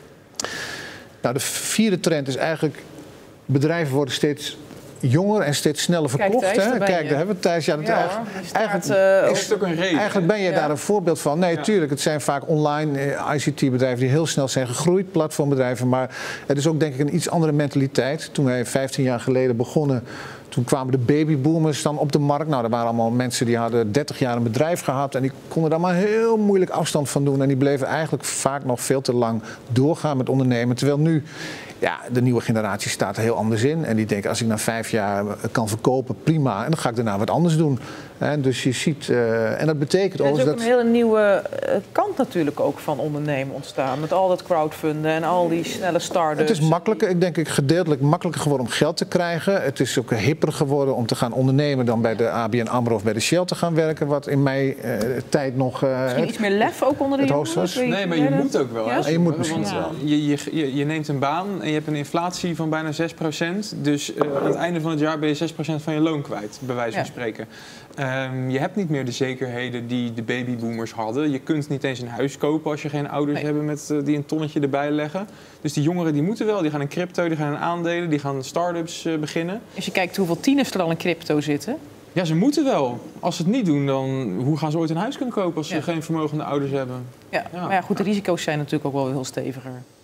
Nou, de vierde trend is eigenlijk, bedrijven worden steeds jonger en steeds sneller verkocht. Kijk, Thijs, hè? daar Kijk, daar hebben we Thijs. Ja, dat ja, eigenlijk, eigenlijk, uh, is het ook een reden. Eigenlijk ben je ja. daar een voorbeeld van. Nee, natuurlijk. Ja. Het zijn vaak online uh, I C T-bedrijven die heel snel zijn gegroeid, platformbedrijven. Maar het is ook denk ik een iets andere mentaliteit. Toen wij vijftien jaar geleden begonnen, toen kwamen de babyboomers dan op de markt. Nou, er waren allemaal mensen die hadden dertig jaar een bedrijf gehad en die konden daar maar heel moeilijk afstand van doen. En die bleven eigenlijk vaak nog veel te lang doorgaan met ondernemen. Terwijl nu, ja, de nieuwe generatie staat er heel anders in. En die denken, als ik na vijf jaar kan verkopen, prima. En dan ga ik daarna wat anders doen. En dus je ziet, uh, en dat betekent ook... Er is ook dat... een hele nieuwe uh, kant natuurlijk ook van ondernemen ontstaan. Met al dat crowdfunden en al die snelle start-ups. Het is makkelijker, ik denk ik gedeeltelijk makkelijker geworden om geld te krijgen. Het is ook hipper geworden om te gaan ondernemen dan bij de A B N AMRO of bij de Shell te gaan werken. Wat in mijn uh, tijd nog... Uh, Misschien iets meer lef ook onder de jongens? Nee, maar je moet ook wel. Ja? Hè? Je moet misschien Want, wel. Je, je, je, je neemt een baan en je hebt een inflatie van bijna zes procent. Dus uh, aan het einde van het jaar ben je zes procent van je loon kwijt, bij wijze van ja. spreken. Um, je hebt niet meer de zekerheden die de babyboomers hadden. Je kunt niet eens een huis kopen als je geen ouders nee. hebt met, uh, die een tonnetje erbij leggen. Dus die jongeren die moeten wel. Die gaan in crypto, die gaan in aandelen, die gaan start-ups uh, beginnen. Als je kijkt hoeveel tieners er al in crypto zitten. Ja, ze moeten wel. Als ze het niet doen, dan hoe gaan ze ooit een huis kunnen kopen als ze ja. geen vermogende ouders hebben? Ja, ja. Maar ja, goed, de risico's zijn natuurlijk ook wel heel steviger.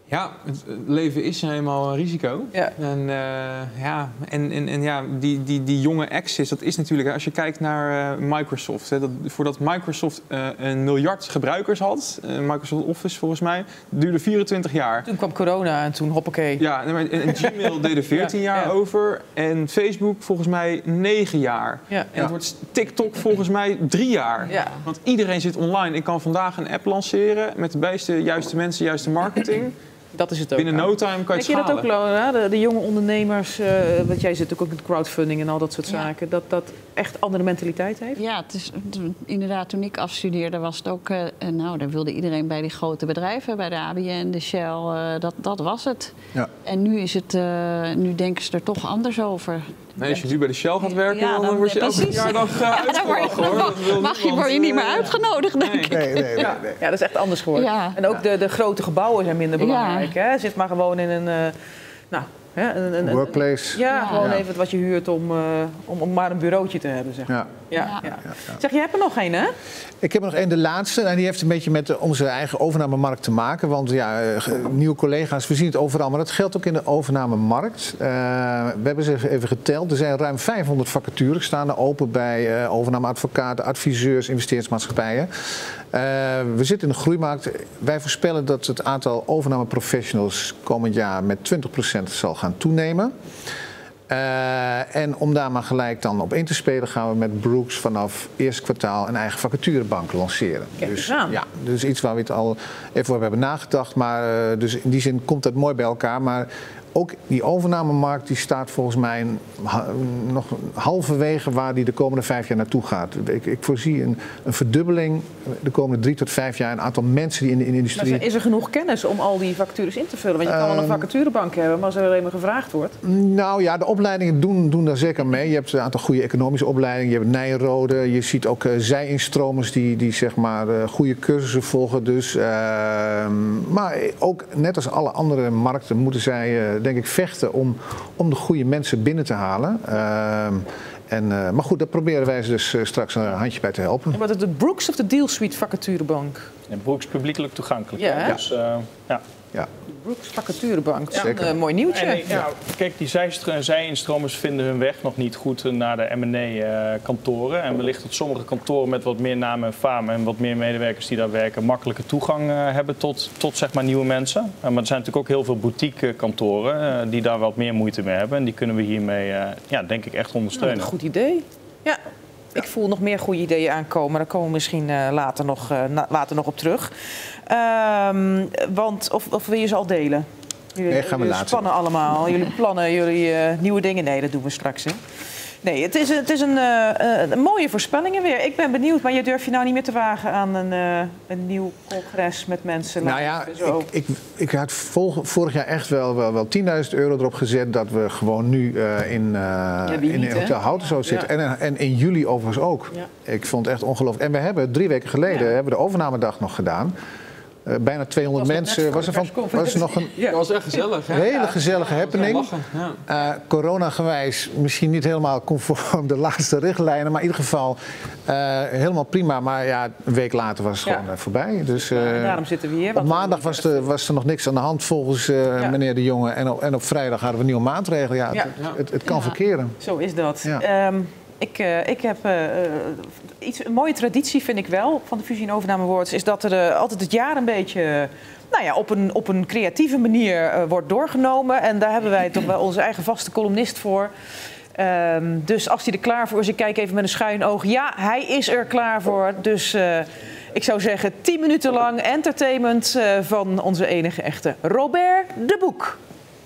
Ja, het leven is eenmaal een risico. Ja. En, uh, ja, en, en, en ja, die, die, die jonge access, dat is natuurlijk... Als je kijkt naar uh, Microsoft... Hè, dat, voordat Microsoft uh, een miljard gebruikers had... Uh, Microsoft Office volgens mij, duurde vierentwintig jaar. Toen kwam corona en toen hoppakee. Ja, en, en Gmail deed er veertien ja, jaar ja. over. En Facebook volgens mij negen jaar. Ja. En het wordt TikTok volgens mij drie jaar. Ja. Want iedereen zit online. Ik kan vandaag een app lanceren... met de beste, juiste mensen, juiste marketing... Dat is het ook. Binnen no time kan je het schalen. Denk je dat ook, Laura? De, de jonge ondernemers, uh, want jij zit ook in crowdfunding en al dat soort ja. zaken, dat dat echt andere mentaliteit heeft? Ja, het is, inderdaad, toen ik afstudeerde was het ook, uh, nou, daar wilde iedereen bij die grote bedrijven, bij de A B N, de Shell, uh, dat, dat was het. Ja. En nu is het, uh, nu denken ze er toch anders over. Nee, als je nu bij de Shell gaat werken, ja, dan, dan word je elke jaardag uh, uitgelachen, hoor. Dat wil mag je, word je niet meer uitgenodigd, denk ik. Nee, nee, nee, ja. nee. Ja, dat is echt anders geworden. Ja. En ook de, de grote gebouwen zijn minder belangrijk. Ja. Hè? Zit maar gewoon in een... Uh, nou, hè, een, een workplace. Ja, ja, gewoon ja. even wat je huurt om, uh, om, om maar een bureautje te hebben, zeg maar. Ja. Ja, ja. Ja. Ja. Zeg, je hebt er nog geen, hè? Ik heb er nog één, de laatste. En die heeft een beetje met onze eigen overnamemarkt te maken. Want ja, nieuwe collega's, we zien het overal. Maar dat geldt ook in de overnamemarkt. Uh, we hebben ze even geteld. Er zijn ruim vijfhonderd vacatures staan er open bij uh, overnameadvocaten, adviseurs, investeringsmaatschappijen. Uh, we zitten in een groeimarkt. Wij voorspellen dat het aantal overnameprofessionals komend jaar met twintig procent zal gaan toenemen. Uh, en om daar maar gelijk dan op in te spelen, gaan we met Brooks vanaf eerste kwartaal een eigen vacaturebank lanceren. Kijk, dus, ja, dus iets waar we het al even over hebben nagedacht. Maar uh, dus in die zin komt dat mooi bij elkaar. Maar ook die overnamemarkt die staat volgens mij een, nog halverwege waar die de komende vijf jaar naartoe gaat. Ik, ik voorzie een, een verdubbeling de komende drie tot vijf jaar. Een aantal mensen die in de, in de industrie... Maar is er genoeg kennis om al die vacatures in te vullen? Want je kan wel een vacaturebank hebben, maar als er alleen maar gevraagd wordt. Nou ja, de opleidingen doen, doen daar zeker mee. Je hebt een aantal goede economische opleidingen. Je hebt Nijrode. Je ziet ook uh, zij-instromers die, die zeg maar uh, goede cursussen volgen. Dus, uh, maar ook net als alle andere markten moeten zij... Uh, denk ik, vechten om, om de goede mensen binnen te halen. Uh, en, uh, maar goed, daar proberen wij ze dus uh, straks een handje bij te helpen. En wat is de Brooks of de Deal Suite vacaturebank? Ja, Brooks publiekelijk toegankelijk. Ja, dus, uh, ja. Ja. Brooks vacaturebank, ja, een uh, mooi nieuwtje. En, ja, kijk, die zij-instromers vinden hun weg nog niet goed naar de M en A-kantoren. En wellicht dat sommige kantoren met wat meer naam en faam en wat meer medewerkers die daar werken makkelijke toegang uh, hebben tot, tot zeg maar, nieuwe mensen. Uh, maar er zijn natuurlijk ook heel veel boutique-kantoren uh, die daar wat meer moeite mee hebben. En die kunnen we hiermee, uh, ja, denk ik, echt ondersteunen. Nou, een goed idee. Ja. Ik voel nog meer goede ideeën aankomen. Daar komen we misschien uh, later, nog, uh, na, later nog op terug. Um, want, of, of wil je ze al delen? Jullie, nee, gaan we jullie spannen allemaal. Jullie plannen, jullie uh, nieuwe dingen. Nee, dat doen we straks. Hè. Nee, het is, het is een, uh, een mooie voorspellingen weer. Ik ben benieuwd, maar je durft je nou niet meer te wagen aan een, uh, een nieuw congres met mensen. Nou ja, ik, ik, ik had vol, vorig jaar echt wel, wel, wel tienduizend euro erop gezet dat we gewoon nu uh, in, uh, ja, in, in Hotel Houten zo zitten. Ja. En, en in juli overigens ook. Ja. Ik vond het echt ongelooflijk. En we hebben drie weken geleden ja. hebben de overnamedag nog gedaan. Uh, bijna tweehonderd was mensen. Was er, van, was er nog een ja, was echt gezellig, hè? hele ja. gezellige ja, happening. Ja. Uh, Corona-gewijs misschien niet helemaal conform de laatste richtlijnen. Maar in ieder geval uh, helemaal prima. Maar ja, een week later was het ja. gewoon uh, voorbij. Dus, uh, ja, daarom zitten we hier. Op maandag was, de, was er nog niks aan de hand volgens uh, ja. meneer De Jonge. En op, en op vrijdag hadden we nieuwe maatregelen. Ja, ja. Het, het, het, het kan ja. verkeren. Zo is dat. Ja. Um, Ik, uh, ik heb uh, iets, een mooie traditie, vind ik wel, van de Fusie en Overname Awards, is dat er uh, altijd het jaar een beetje uh, nou ja, op, een, op een creatieve manier uh, wordt doorgenomen. En daar hebben wij toch wel onze eigen vaste columnist voor. Um, dus als hij er klaar voor is, ik kijk even met een schuin oog. Ja, hij is er klaar voor. Dus uh, ik zou zeggen, tien minuten lang entertainment uh, van onze enige echte Robert de Boek.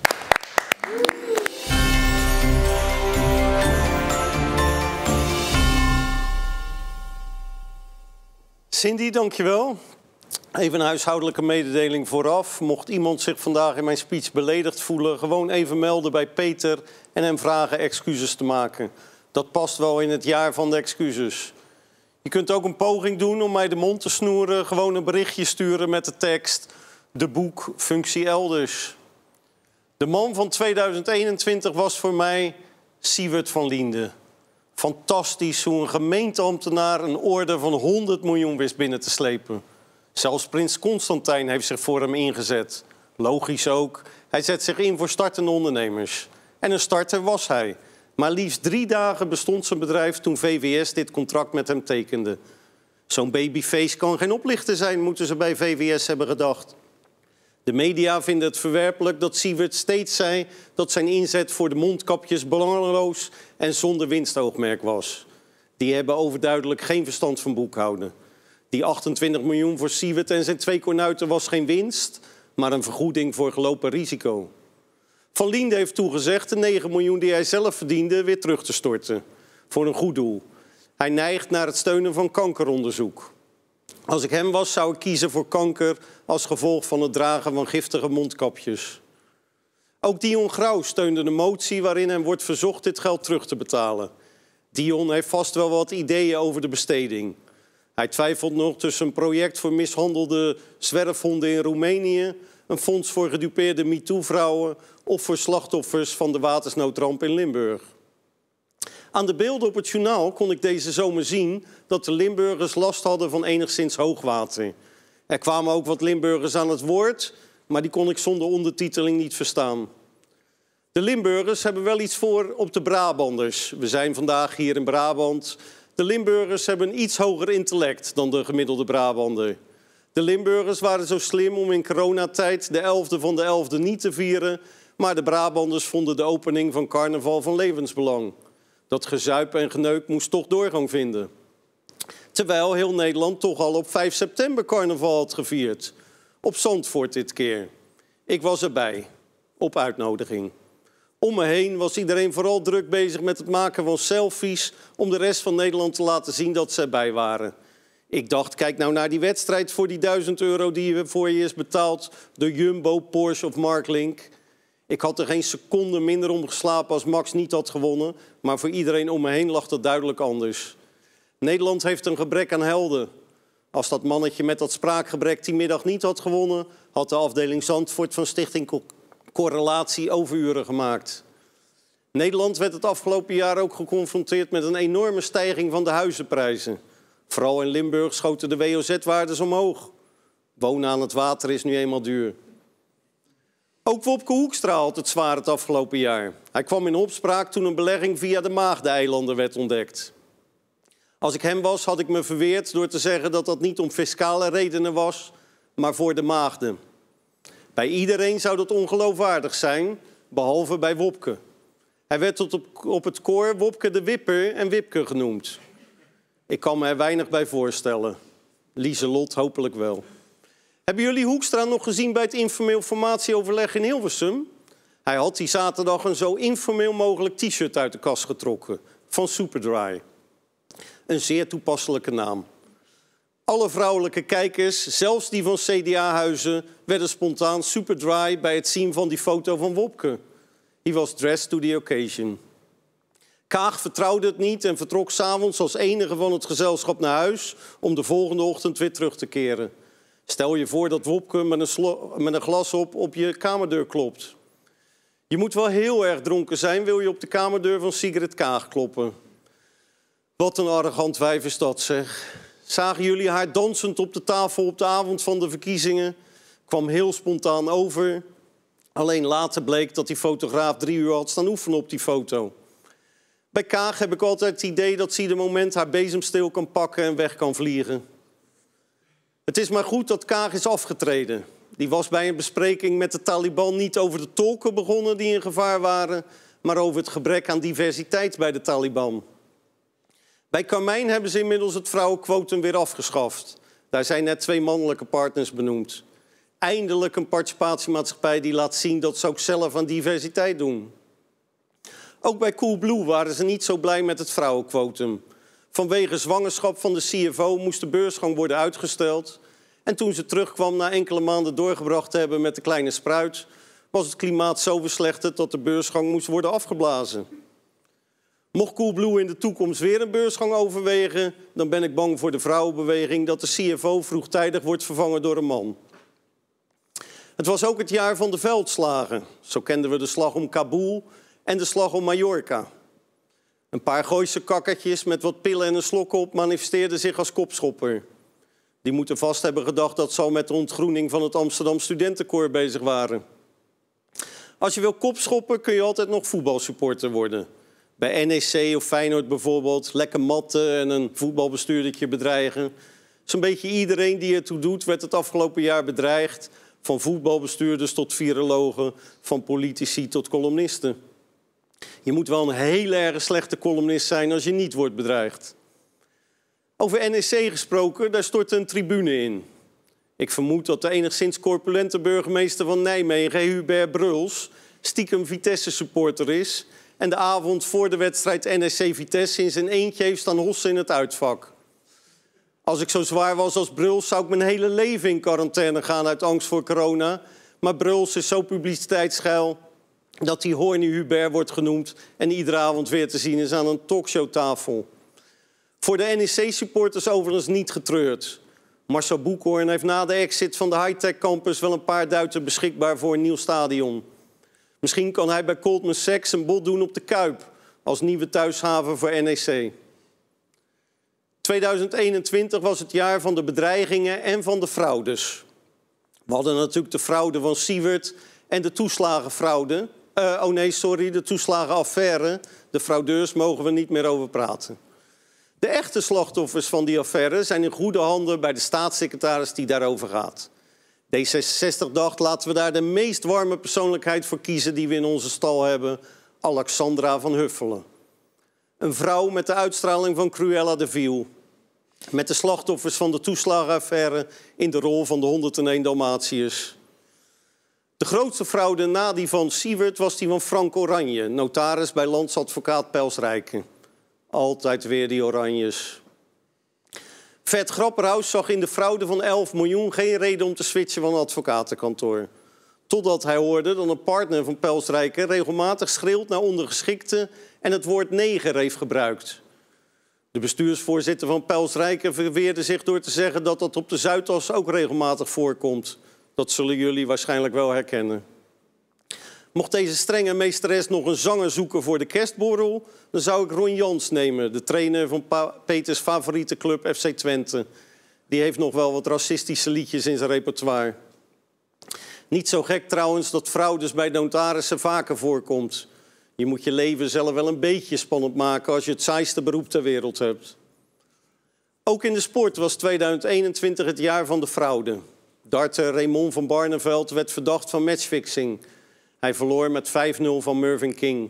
Cindy, dankjewel. Even een huishoudelijke mededeling vooraf. Mocht iemand zich vandaag in mijn speech beledigd voelen, gewoon even melden bij Peter en hem vragen excuses te maken. Dat past wel in het jaar van de excuses. Je kunt ook een poging doen om mij de mond te snoeren. Gewoon een berichtje sturen met de tekst: de boek, functie elders. De man van tweeduizend eenentwintig was voor mij Siewert van Lienden. Fantastisch hoe een gemeenteambtenaar een orde van honderd miljoen wist binnen te slepen. Zelfs prins Constantijn heeft zich voor hem ingezet. Logisch ook. Hij zet zich in voor startende ondernemers. En een starter was hij. Maar liefst drie dagen bestond zijn bedrijf toen V W S dit contract met hem tekende. Zo'n babyface kan geen oplichter zijn, moeten ze bij V W S hebben gedacht. De media vinden het verwerpelijk dat Siewert steeds zei dat zijn inzet voor de mondkapjes belangeloos en zonder winstoogmerk was. Die hebben overduidelijk geen verstand van boekhouden. Die achtentwintig miljoen voor Siewert en zijn twee kornuiten was geen winst, maar een vergoeding voor gelopen risico. Van Liende heeft toegezegd de negen miljoen die hij zelf verdiende weer terug te storten. Voor een goed doel. Hij neigt naar het steunen van kankeronderzoek. Als ik hem was, zou ik kiezen voor kanker als gevolg van het dragen van giftige mondkapjes. Ook Dion Graus steunde de motie waarin hem wordt verzocht dit geld terug te betalen. Dion heeft vast wel wat ideeën over de besteding. Hij twijfelt nog tussen een project voor mishandelde zwerfhonden in Roemenië, een fonds voor gedupeerde MeToo-vrouwen of voor slachtoffers van de watersnoodramp in Limburg. Aan de beelden op het journaal kon ik deze zomer zien dat de Limburgers last hadden van enigszins hoogwater. Er kwamen ook wat Limburgers aan het woord, maar die kon ik zonder ondertiteling niet verstaan. De Limburgers hebben wel iets voor op de Brabanders. We zijn vandaag hier in Brabant. De Limburgers hebben een iets hoger intellect dan de gemiddelde Brabander. De Limburgers waren zo slim om in coronatijd de elfde van de elfde niet te vieren, maar de Brabanders vonden de opening van carnaval van levensbelang. Dat gezuip en geneuk moest toch doorgang vinden. Terwijl heel Nederland toch al op vijf september carnaval had gevierd. Op Zandvoort dit keer. Ik was erbij, op uitnodiging. Om me heen was iedereen vooral druk bezig met het maken van selfies om de rest van Nederland te laten zien dat ze erbij waren. Ik dacht, kijk nou naar die wedstrijd voor die duizend euro die je voor je is betaald door Jumbo, Porsche of Marklink. Ik had er geen seconde minder om geslapen als Max niet had gewonnen, maar voor iedereen om me heen lag dat duidelijk anders. Nederland heeft een gebrek aan helden. Als dat mannetje met dat spraakgebrek die middag niet had gewonnen, had de afdeling Zandvoort van Stichting Correlatie overuren gemaakt. Nederland werd het afgelopen jaar ook geconfronteerd met een enorme stijging van de huizenprijzen. Vooral in Limburg schoten de W O Z-waardes omhoog. Wonen aan het water is nu eenmaal duur. Ook Wopke Hoekstra had het zwaar het afgelopen jaar. Hij kwam in opspraak toen een belegging via de Maagdeneilanden werd ontdekt. Als ik hem was, had ik me verweerd door te zeggen dat dat niet om fiscale redenen was, maar voor de maagden. Bij iedereen zou dat ongeloofwaardig zijn, behalve bij Wopke. Hij werd tot op, op het koor Wopke de Wipper en Wipke genoemd. Ik kan me er weinig bij voorstellen. Lieselot hopelijk wel. Hebben jullie Hoekstra nog gezien bij het informeel formatieoverleg in Hilversum? Hij had die zaterdag een zo informeel mogelijk t-shirt uit de kast getrokken. Van Superdry. Een zeer toepasselijke naam. Alle vrouwelijke kijkers, zelfs die van C D A-huizen, werden spontaan Superdry bij het zien van die foto van Wopke. He was dressed to the occasion. Kaag vertrouwde het niet en vertrok 's avonds als enige van het gezelschap naar huis om de volgende ochtend weer terug te keren. Stel je voor dat Wopke met een, slo- met een glas op op je kamerdeur klopt. Je moet wel heel erg dronken zijn, wil je op de kamerdeur van Sigrid Kaag kloppen. Wat een arrogant wijf is dat, zeg. Zagen jullie haar dansend op de tafel op de avond van de verkiezingen? Kwam heel spontaan over. Alleen later bleek dat die fotograaf drie uur had staan oefenen op die foto. Bij Kaag heb ik altijd het idee dat ze ieder moment haar bezemsteel kan pakken en weg kan vliegen. Het is maar goed dat Kaag is afgetreden. Die was bij een bespreking met de Taliban niet over de tolken begonnen die in gevaar waren, maar over het gebrek aan diversiteit bij de Taliban. Bij Carmijn hebben ze inmiddels het vrouwenquotum weer afgeschaft. Daar zijn net twee mannelijke partners benoemd. Eindelijk een participatiemaatschappij die laat zien dat ze ook zelf aan diversiteit doen. Ook bij Coolblue waren ze niet zo blij met het vrouwenquotum. Vanwege zwangerschap van de C F O moest de beursgang worden uitgesteld. En toen ze terugkwam na enkele maanden doorgebracht te hebben met de kleine spruit, was het klimaat zo verslechterd dat de beursgang moest worden afgeblazen. Mocht Coolblue in de toekomst weer een beursgang overwegen, dan ben ik bang voor de vrouwenbeweging dat de C F O vroegtijdig wordt vervangen door een man. Het was ook het jaar van de veldslagen. Zo kenden we de slag om Kabul en de slag om Mallorca. Een paar Gooise kakkertjes met wat pillen en een slok op manifesteerden zich als kopschopper. Die moeten vast hebben gedacht dat ze al met de ontgroening van het Amsterdam Studentenkoor bezig waren. Als je wil kopschoppen kun je altijd nog voetbalsupporter worden. Bij N E C of Feyenoord bijvoorbeeld, lekker matten en een voetbalbestuurdertje bedreigen. Zo'n beetje iedereen die ertoe doet werd het afgelopen jaar bedreigd. Van voetbalbestuurders tot virologen, van politici tot columnisten. Je moet wel een heel erg slechte columnist zijn als je niet wordt bedreigd. Over N E C gesproken, daar stort een tribune in. Ik vermoed dat de enigszins corpulente burgemeester van Nijmegen, Hubert Bruls, stiekem Vitesse-supporter is en de avond voor de wedstrijd N E C Vitesse in zijn eentje heeft staan hossen in het uitvak. Als ik zo zwaar was als Bruls, zou ik mijn hele leven in quarantaine gaan uit angst voor corona. Maar Bruls is zo publiciteitsgeil dat hij Horny Hubert wordt genoemd en iedere avond weer te zien is aan een talkshowtafel. Voor de N E C-supporters overigens niet getreurd. Marcel Boekhoorn heeft na de exit van de high-tech campus wel een paar duiten beschikbaar voor een nieuw stadion. Misschien kan hij bij Goldman Sachs een bod doen op de Kuip als nieuwe thuishaven voor N E C. tweeduizend eenentwintig was het jaar van de bedreigingen en van de fraudes. We hadden natuurlijk de fraude van Siewert en de toeslagenfraude. Uh, oh nee, sorry, de toeslagenaffaire. De fraudeurs mogen we niet meer over praten. De echte slachtoffers van die affaire zijn in goede handen bij de staatssecretaris die daarover gaat. D zesenzestig dacht, laten we daar de meest warme persoonlijkheid voor kiezen die we in onze stal hebben. Alexandra van Huffelen. Een vrouw met de uitstraling van Cruella de Vil. Met de slachtoffers van de toeslagenaffaire in de rol van de honderdéén Dalmatiërs. De grootste fraude na die van Siewert was die van Frank Oranje, notaris bij landsadvocaat Pelsrijken. Altijd weer die Oranjes. Vet Grapperhaus zag in de fraude van elf miljoen geen reden om te switchen van een advocatenkantoor. Totdat hij hoorde dat een partner van Pelsrijken regelmatig schreeuwt naar ondergeschikten en het woord neger heeft gebruikt. De bestuursvoorzitter van Pelsrijken verweerde zich door te zeggen dat dat op de Zuidas ook regelmatig voorkomt. Dat zullen jullie waarschijnlijk wel herkennen. Mocht deze strenge meesteres nog een zanger zoeken voor de kerstborrel, dan zou ik Ron Jans nemen, de trainer van pa Peters favoriete club F C Twente. Die heeft nog wel wat racistische liedjes in zijn repertoire. Niet zo gek trouwens dat fraudes bij notarissen vaker voorkomt. Je moet je leven zelf wel een beetje spannend maken als je het saaiste beroep ter wereld hebt. Ook in de sport was tweeduizend eenentwintig het jaar van de fraude. Darter Raymond van Barneveld werd verdacht van matchfixing. Hij verloor met vijf nul van Mervyn King.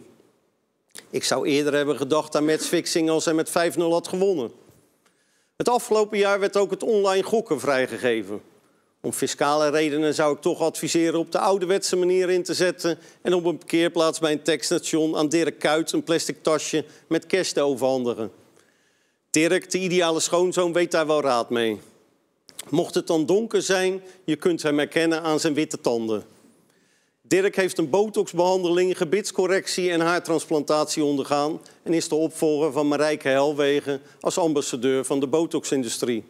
Ik zou eerder hebben gedacht aan matchfixing als hij met vijf nul had gewonnen. Het afgelopen jaar werd ook het online gokken vrijgegeven. Om fiscale redenen zou ik toch adviseren op de ouderwetse manier in te zetten en op een parkeerplaats bij een tankstation aan Dirk Kuyt een plastic tasje met cash te overhandigen. Dirk, de ideale schoonzoon, weet daar wel raad mee. Mocht het dan donker zijn, je kunt hem herkennen aan zijn witte tanden. Dirk heeft een botoxbehandeling, gebitscorrectie en haartransplantatie ondergaan en is de opvolger van Marijke Helwegen als ambassadeur van de botoxindustrie.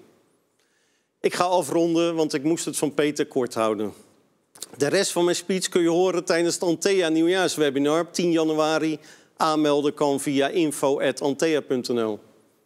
Ik ga afronden, want ik moest het van Peter kort houden. De rest van mijn speech kun je horen tijdens het Antea nieuwjaarswebinar op tien januari. Aanmelden kan via info at antea punt n l.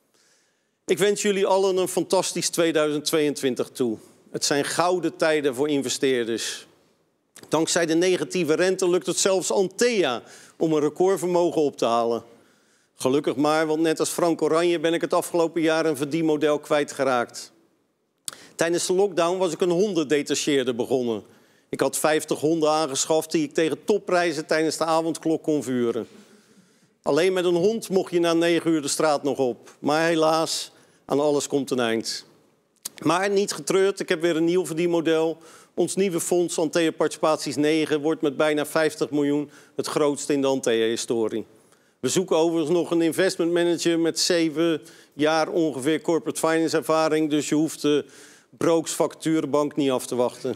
Ik wens jullie allen een fantastisch tweeduizend tweeëntwintig toe. Het zijn gouden tijden voor investeerders. Dankzij de negatieve rente lukt het zelfs Antea om een recordvermogen op te halen. Gelukkig maar, want net als Frank Oranje ben ik het afgelopen jaar een verdienmodel kwijtgeraakt. Tijdens de lockdown was ik een hondendetacheerder begonnen. Ik had vijftig honden aangeschaft die ik tegen topprijzen tijdens de avondklok kon vuren. Alleen met een hond mocht je na negen uur de straat nog op. Maar helaas, aan alles komt een eind. Maar niet getreurd, ik heb weer een nieuw verdienmodel. Ons nieuwe fonds Antea Participaties negen wordt met bijna vijftig miljoen het grootste in de Antea-historie. We zoeken overigens nog een investment manager met zeven jaar ongeveer corporate finance ervaring. Dus je hoeft de Brooks Vacaturebank niet af te wachten.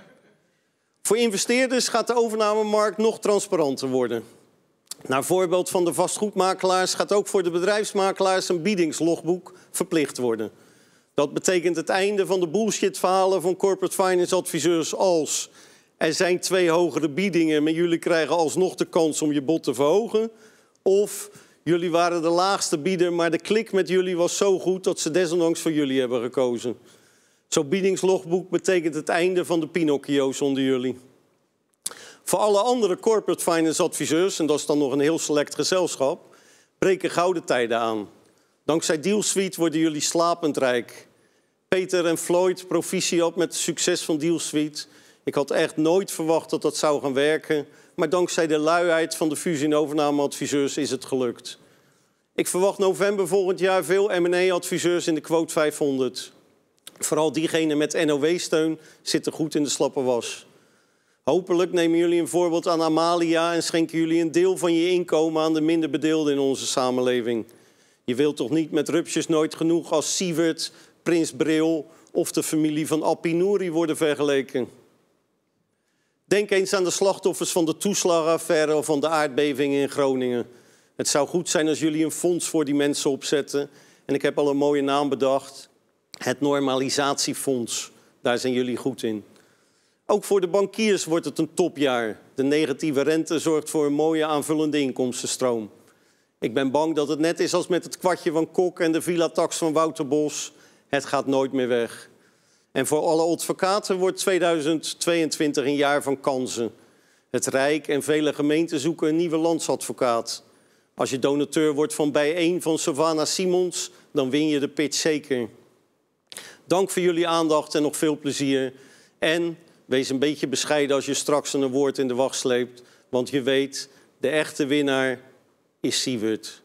Voor investeerders gaat de overnamemarkt nog transparanter worden. Naar voorbeeld van de vastgoedmakelaars gaat ook voor de bedrijfsmakelaars een biedingslogboek verplicht worden. Dat betekent het einde van de bullshit-verhalen van corporate finance adviseurs als er zijn twee hogere biedingen, maar jullie krijgen alsnog de kans om je bod te verhogen. Of jullie waren de laagste bieder, maar de klik met jullie was zo goed dat ze desondanks voor jullie hebben gekozen. Zo'n biedingslogboek betekent het einde van de Pinocchio's onder jullie. Voor alle andere corporate finance adviseurs, en dat is dan nog een heel select gezelschap, breken gouden tijden aan. Dankzij DealSuite worden jullie slapend rijk. Peter en Floyd, proficiat met het succes van DealSuite. Ik had echt nooit verwacht dat dat zou gaan werken, maar dankzij de luiheid van de fusie- en overnameadviseurs is het gelukt. Ik verwacht november volgend jaar veel M en A-adviseurs in de quote vijfhonderd. Vooral diegenen met N O W-steun zitten goed in de slappe was. Hopelijk nemen jullie een voorbeeld aan Amalia en schenken jullie een deel van je inkomen aan de minder bedeelden in onze samenleving. Je wilt toch niet met rupsjes nooit genoeg als Siewert, Prins Bril of de familie van Appie Nouri worden vergeleken. Denk eens aan de slachtoffers van de toeslagenaffaire of van de aardbevingen in Groningen. Het zou goed zijn als jullie een fonds voor die mensen opzetten. En ik heb al een mooie naam bedacht. Het Normalisatiefonds. Daar zijn jullie goed in. Ook voor de bankiers wordt het een topjaar. De negatieve rente zorgt voor een mooie aanvullende inkomstenstroom. Ik ben bang dat het net is als met het kwartje van Kok en de villa-tax van Wouter Bos. Het gaat nooit meer weg. En voor alle advocaten wordt tweeduizend tweeëntwintig een jaar van kansen. Het Rijk en vele gemeenten zoeken een nieuwe landsadvocaat. Als je donateur wordt van bijeen van Savannah Simons, dan win je de pitch zeker. Dank voor jullie aandacht en nog veel plezier. En wees een beetje bescheiden als je straks een award in de wacht sleept. Want je weet, de echte winnaar is Siewert.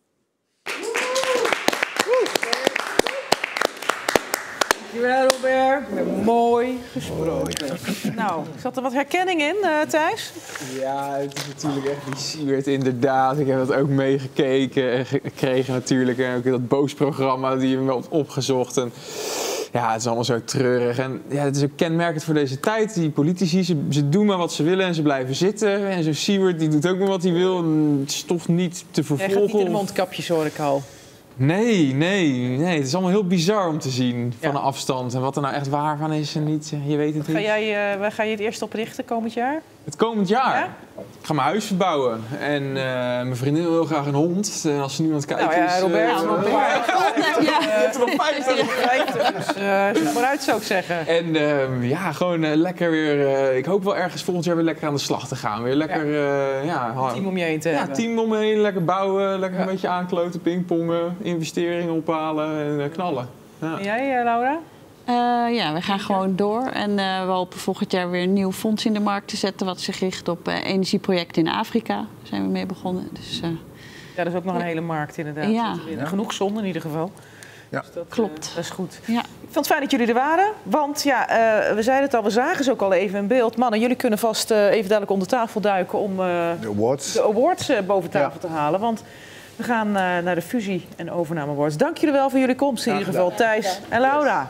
Dankjewel, Robert. Mooi gesproken. Nou, zat er wat herkenning in, uh, Thijs? Ja, het is natuurlijk echt die Siewert, inderdaad. Ik heb dat ook meegekeken en gekregen natuurlijk. En ook dat Boos-programma die we hebben opgezocht. En ja, het is allemaal zo treurig. En ja, het is ook kenmerkend voor deze tijd. Die politici, ze, ze doen maar wat ze willen en ze blijven zitten. En zo'n Siewert, die doet ook maar wat hij wil. En het is toch niet te vervolgen. Hij gaat niet in de mondkapjes, hoor ik al. Nee, nee, nee. Het is allemaal heel bizar om te zien van ja. een afstand. En wat er nou echt waar van is en niet. Je weet het niet. Ga jij, uh, waar ga je het eerst op richten komend jaar? Het komend jaar? Ja? Ik ga mijn huis verbouwen. En uh, mijn vriendin wil heel graag een hond. En als er niemand kijkt nou ja, is... Robert, Uh, Robert. Uh, ja, het is nog vijftig. Dus uh, vooruit zou ik zeggen. En uh, ja, gewoon uh, lekker weer... Uh, ik hoop wel ergens volgend jaar weer lekker aan de slag te gaan. Weer lekker... Uh, ja, een team om je heen te ja, hebben. team om me heen. Lekker bouwen. Lekker ja. een beetje aankloten, pingpongen. Investeringen ophalen en uh, knallen. Ja. En jij, uh, Laura? Uh, ja, we gaan gewoon door. En uh, we hopen volgend jaar weer een nieuw fonds in de markt te zetten... wat zich richt op uh, energieprojecten in Afrika. Daar zijn we mee begonnen. Dus, uh, ja, dat is ook nog een hele markt inderdaad. Ja. Ja. Genoeg zon in ieder geval. Ja. Dus dat, klopt. Uh, dat is goed. Ja. Ik vond het fijn dat jullie er waren. Want ja, uh, we zeiden het al, we zagen ze ook al even in beeld. Mannen, jullie kunnen vast uh, even dadelijk onder tafel duiken... om uh, de awards, de awards uh, boven tafel ja. te halen. Want we gaan uh, naar de fusie- en overname awards. Dank jullie wel voor jullie komst in ieder geval, Thijs en Laura.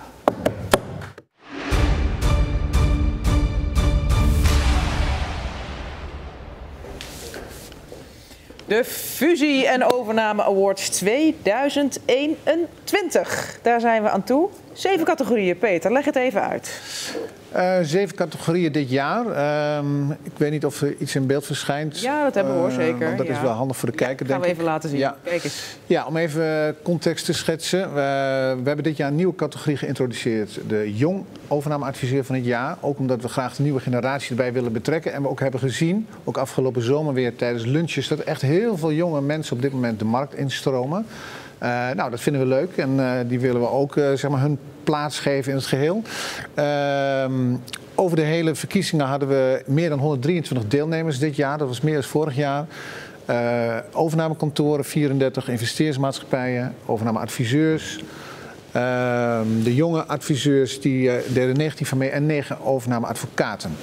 De Fusie- en Overname Awards tweeduizend eenentwintig. Daar zijn we aan toe. Zeven categorieën. Peter, leg het even uit. Uh, zeven categorieën dit jaar. Uh, ik weet niet of er iets in beeld verschijnt. Ja, dat hebben we hoor, zeker. Uh, want dat ja. is wel handig voor de kijker, ja, denk ik. Gaan we even laten zien. Ja. Kijk eens. Ja, om even context te schetsen. Uh, we hebben dit jaar een nieuwe categorie geïntroduceerd. De Jong Overnameadviseur van het jaar. Ook omdat we graag de nieuwe generatie erbij willen betrekken. En we ook hebben gezien, ook afgelopen zomer weer tijdens lunches... dat er echt heel veel jonge mensen op dit moment de markt instromen. Uh, nou, dat vinden we leuk en uh, die willen we ook uh, zeg maar hun plaats geven in het geheel. Uh, over de hele verkiezingen hadden we meer dan honderddrieëntwintig deelnemers dit jaar. Dat was meer dan vorig jaar. Uh, overnamekantoren, vierendertig investeersmaatschappijen, overnameadviseurs. Uh, de jonge adviseurs die uh, deden negentien van mee en negen overnameadvocaten.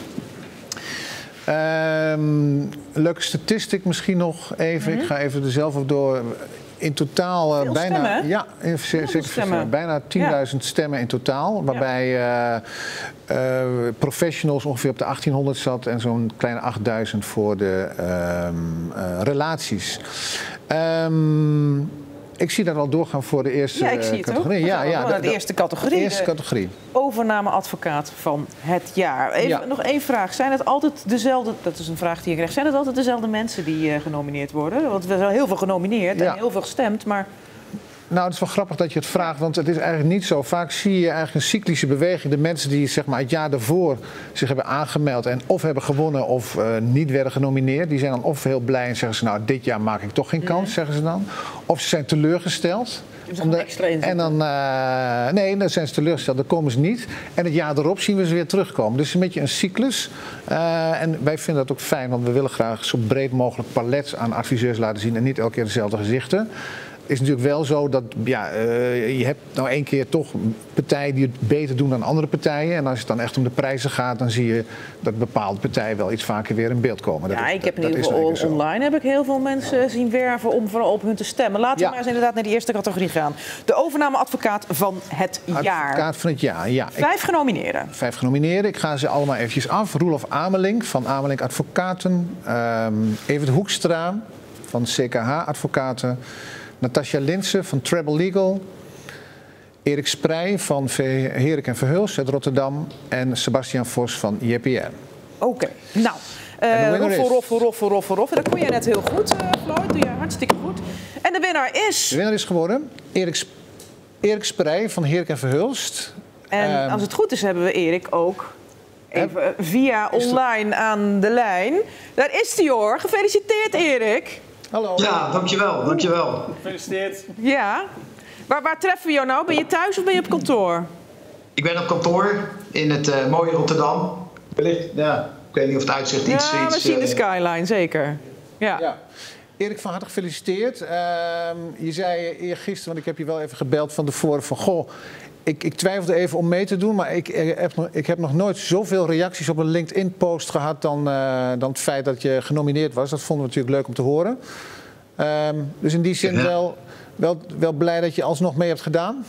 Uh, een leuke statistiek misschien nog even. Mm-hmm. Ik ga even er zelf op door. In totaal uh, bijna, stemmen, ja, zeker stemmen. bijna tienduizend ja. stemmen in totaal. Waarbij ja. uh, uh, professionals ongeveer op de achttienhonderd zat en zo'n kleine achtduizend voor de um, uh, relaties. Um, Ik zie dat al doorgaan voor de eerste ja, ik zie het categorie. Ook. Ja, ja, de, de, de eerste categorie. De eerste categorie. Overnameadvocaat van het jaar. Even ja. nog één vraag. Zijn het altijd dezelfde, dat is een vraag die ik krijg, zijn het altijd dezelfde mensen die uh, genomineerd worden? Want er zijn heel veel genomineerd ja. en heel veel gestemd, maar... Nou, het is wel grappig dat je het vraagt, want het is eigenlijk niet zo. Vaak zie je eigenlijk een cyclische beweging. De mensen die zeg maar, het jaar daarvoor zich hebben aangemeld en of hebben gewonnen of uh, niet werden genomineerd, die zijn dan of heel blij en zeggen ze, nou, dit jaar maak ik toch geen kans, zeggen ze dan. Of ze zijn teleurgesteld. Om de, en dan, uh, nee, dan zijn ze teleurgesteld, dan komen ze niet. En het jaar erop zien we ze weer terugkomen. Dus een beetje een cyclus. Uh, en wij vinden dat ook fijn, want we willen graag zo breed mogelijk palet aan adviseurs laten zien en niet elke keer dezelfde gezichten. Het is natuurlijk wel zo dat ja, uh, je hebt nou één keer toch partijen die het beter doen dan andere partijen. En als het dan echt om de prijzen gaat, dan zie je dat bepaalde partijen wel iets vaker weer in beeld komen. Dat ja, is, ik heb in dat, ieder dat geval online heb ik heel veel mensen zien werven om vooral op hun te stemmen. Laten we ja. maar eens inderdaad naar die eerste categorie gaan. De overnameadvocaat van het jaar. Advocaat van het jaar, ja. Vijf genomineerden. Vijf genomineerden. Ik ga ze allemaal eventjes af. Roelof Amelink van Amelink Advocaten. Um, Evert Hoekstra van C K H Advocaten. Natasja Linsen van Treble Legal, Erik Sprij van Herik en Verhulst uit Rotterdam en Sebastian Vos van J P R. Oké, okay. nou, uh, roffel, roffel, roffel, roffel, roffel. Dat kon je net heel goed, uh, Floyd. Doe je hartstikke goed. En de winnaar is? De winnaar is geworden Erik, Sp Erik Sprij van Herik en Verhulst. En um, als het goed is hebben we Erik ook even uh, via online aan de lijn. Daar is hij hoor. Gefeliciteerd Erik. Hallo. Ja, dankjewel, dankjewel. Gefeliciteerd. Ja. Waar, waar treffen we jou nou? Ben je thuis of ben je op kantoor? Ik ben op kantoor in het uh, mooie Rotterdam. Wellicht, ja, ik weet niet of het uitzicht ja, iets... Ja, we iets, zien uh, de skyline, zeker. Ja. ja. Erik, van harte gefeliciteerd. Uh, je zei eergisteren, want ik heb je wel even gebeld van tevoren van... Goh, ik, ik twijfelde even om mee te doen, maar ik, ik, heb, nog, ik heb nog nooit zoveel reacties op een LinkedIn-post gehad dan, uh, dan het feit dat je genomineerd was. Dat vonden we natuurlijk leuk om te horen. Um, dus in die zin ja. wel, wel, wel blij dat je alsnog mee hebt gedaan?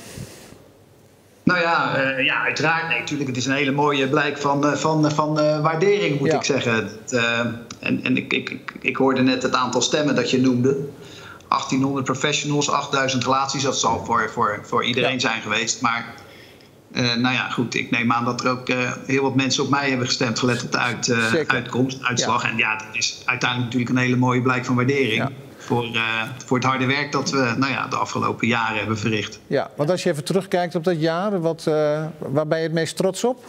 Nou ja, uh, ja uiteraard. Nee, natuurlijk, het is een hele mooie blijk van, uh, van, van uh, waardering, moet ja. ik zeggen. Uh, en en ik, ik, ik, ik hoorde net het aantal stemmen dat je noemde. achttienhonderd professionals, achtduizend relaties. Dat zal voor, voor, voor iedereen ja. zijn geweest. Maar uh, nou ja, goed. Ik neem aan dat er ook uh, heel wat mensen op mij hebben gestemd, gelet op de uit, uh, uitkomst, uitslag. Ja. En ja, dat is uiteindelijk natuurlijk een hele mooie blijk van waardering. Ja. Voor, uh, voor het harde werk dat we nou ja, de afgelopen jaren hebben verricht. Ja, want als je even terugkijkt op dat jaar, wat, uh, waar ben je het meest trots op?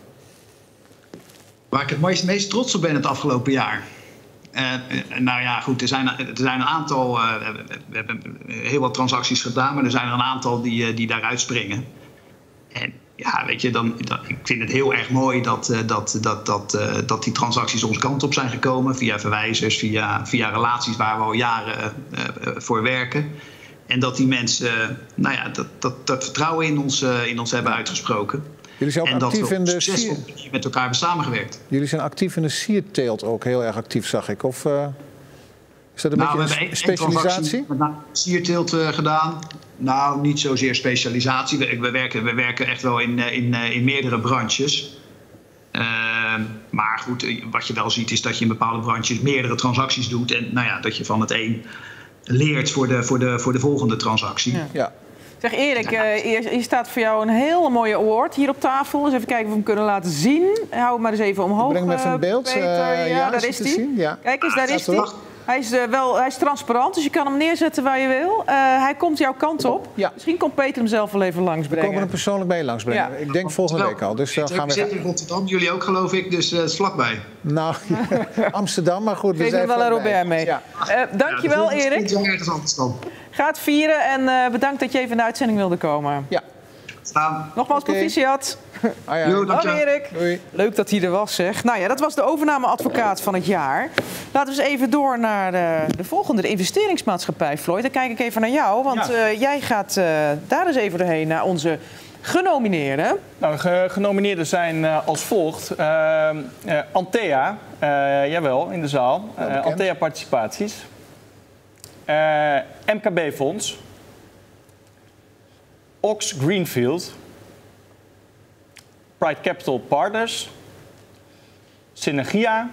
Waar ik het meest, meest trots op ben het afgelopen jaar? Uh, uh, nou ja, goed, er zijn, er zijn een aantal... Uh, we, we hebben heel wat transacties gedaan, maar er zijn er een aantal die, uh, die daaruit springen. En ja, weet je, dan, dan, ik vind het heel erg mooi dat, uh, dat, dat, dat, uh, dat die transacties onze kant op zijn gekomen. Via verwijzers, via, via relaties waar we al jaren uh, uh, voor werken. En dat die mensen, uh, nou ja, dat, dat, dat vertrouwen in ons, uh, in ons hebben uitgesproken. Jullie zijn ook en actief dat we in de succesvol met elkaar hebben samengewerkt. Jullie zijn actief in de sierteelt ook heel erg actief, zag ik. Of uh, is dat een nou, beetje we een, een specialisatie? We hebben sierteelt uh, gedaan. Nou, niet zozeer specialisatie. We, we, werken, we werken echt wel in, in, in meerdere branches. Uh, maar goed, wat je wel ziet is dat je in bepaalde branches meerdere transacties doet. En nou ja, dat je van het een leert voor de, voor de, voor de volgende transactie. Ja. Ja. Zeg Erik, uh, hier, hier staat voor jou een hele mooie award hier op tafel. Dus even kijken of we hem kunnen laten zien. Hou hem maar eens even omhoog. Breng hem even in beeld. Peter. Ja, uh, ja, daar is hij. Ja. Kijk eens, daar is hij. Hij is, uh, wel, hij is transparant, dus je kan hem neerzetten waar je wil. Uh, hij komt jouw kant op. Ja. Misschien komt Peter hem zelf wel even langsbrengen. We komen hem persoonlijk bij je langsbrengen. Ja. Ik denk volgende week al. Dus, uh, gaan we... zit in Rotterdam, jullie ook geloof ik, dus uh, het is vlakbij. Nou, Amsterdam, maar goed. Geef hem wel aan Robert mee. Ja. Uh, dankjewel ja, Erik. Ga het vieren en uh, bedankt dat je even in de uitzending wilde komen. Ja. Staan. Nogmaals okay. proficiat. Ah, ja. Yo, Hoi Erik. Doei. Leuk dat hij er was, zeg. Nou ja, dat was de overnameadvocaat van het jaar. Laten we eens even door naar de, de volgende, de investeringsmaatschappij. Floyd, dan kijk ik even naar jou, want ja. uh, jij gaat uh, daar eens even doorheen naar onze genomineerden. Nou, de genomineerden zijn uh, als volgt. Uh, uh, Antea, uh, jawel, in de zaal. Uh, Antea Participaties. Uh, M K B-fonds. Ox Greenfield. Pride Capital Partners. Synergia.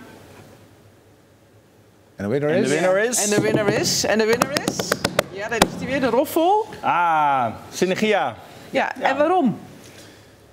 En de winnaar is? En de winnaar is? En de winnaar is? En de winnaar is? Ja, daar is hij weer, de roffel. Ah, Synergia. Ja, ja, en waarom?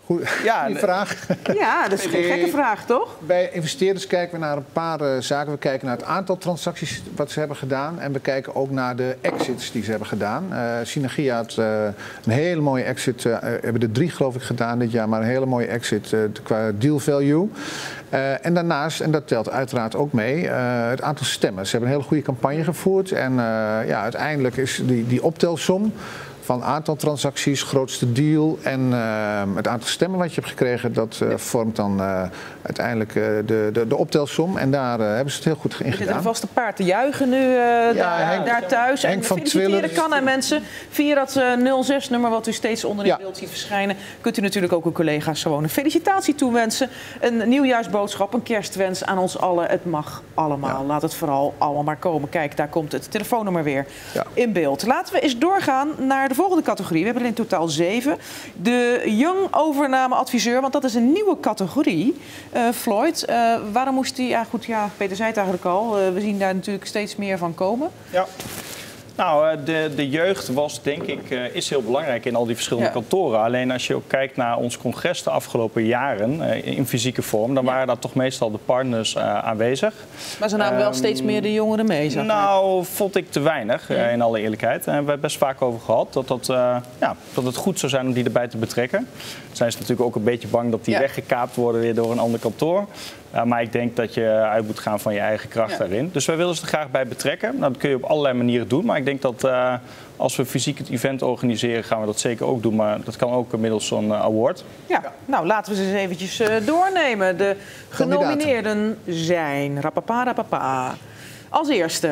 Goed, ja, goeie vraag. Ja, dat is geen gekke vraag, toch? Bij investeerders kijken we naar een paar uh, zaken. We kijken naar het aantal transacties wat ze hebben gedaan. En we kijken ook naar de exits die ze hebben gedaan. Uh, Synergia had uh, een hele mooie exit. Uh, hebben er drie geloof ik gedaan dit jaar. Maar een hele mooie exit uh, qua deal value. Uh, en daarnaast, en dat telt uiteraard ook mee, uh, het aantal stemmen. Ze hebben een hele goede campagne gevoerd. En uh, ja, uiteindelijk is die, die optelsom van aantal transacties, grootste deal en uh, het aantal stemmen wat je hebt gekregen, dat uh, vormt dan uh, uiteindelijk uh, de, de, de optelsom. En daar uh, hebben ze het heel goed in gedaan. Er zitten vast een paar te juichen nu uh, ja, daar, Henk, daar thuis. Henk en van feliciteren kan aan mensen. Via dat uh, nul zes nummer wat u steeds onder in ja. beeld ziet verschijnen, kunt u natuurlijk ook uw collega's gewoon een felicitatie toewensen. Een nieuwjaarsboodschap, een kerstwens aan ons allen. Het mag allemaal. Ja. Laat het vooral allemaal maar komen. Kijk, daar komt het telefoonnummer weer ja. in beeld. Laten we eens doorgaan naar de volgende categorie. We hebben er in totaal zeven. De Young overnameadviseur, want dat is een nieuwe categorie. Uh, Floyd, uh, waarom moest die... Ja, goed, ja, Peter zei het eigenlijk al. Uh, we zien daar natuurlijk steeds meer van komen. Ja. Nou, de, de jeugd was, denk ik, uh, is heel belangrijk in al die verschillende ja. kantoren. Alleen als je ook kijkt naar ons congres de afgelopen jaren uh, in fysieke vorm, dan ja. waren daar toch meestal de partners uh, aanwezig. Maar ze namen um, wel steeds meer de jongeren mee, zeg Nou, vond ik te weinig, ja. uh, in alle eerlijkheid. En we hebben het best vaak over gehad dat, dat, uh, ja, dat het goed zou zijn om die erbij te betrekken. Zijn ze natuurlijk ook een beetje bang dat die ja. weggekaapt worden weer door een ander kantoor. Uh, maar ik denk dat je uit moet gaan van je eigen kracht ja. daarin. Dus wij willen ze er graag bij betrekken. Nou, dat kun je op allerlei manieren doen. Maar ik denk dat uh, als we fysiek het event organiseren, gaan we dat zeker ook doen. Maar dat kan ook middels zo'n uh, award. Ja, ja, nou laten we ze eens eventjes uh, doornemen. De genomineerden zijn... Rapapa, rapapa. Als eerste...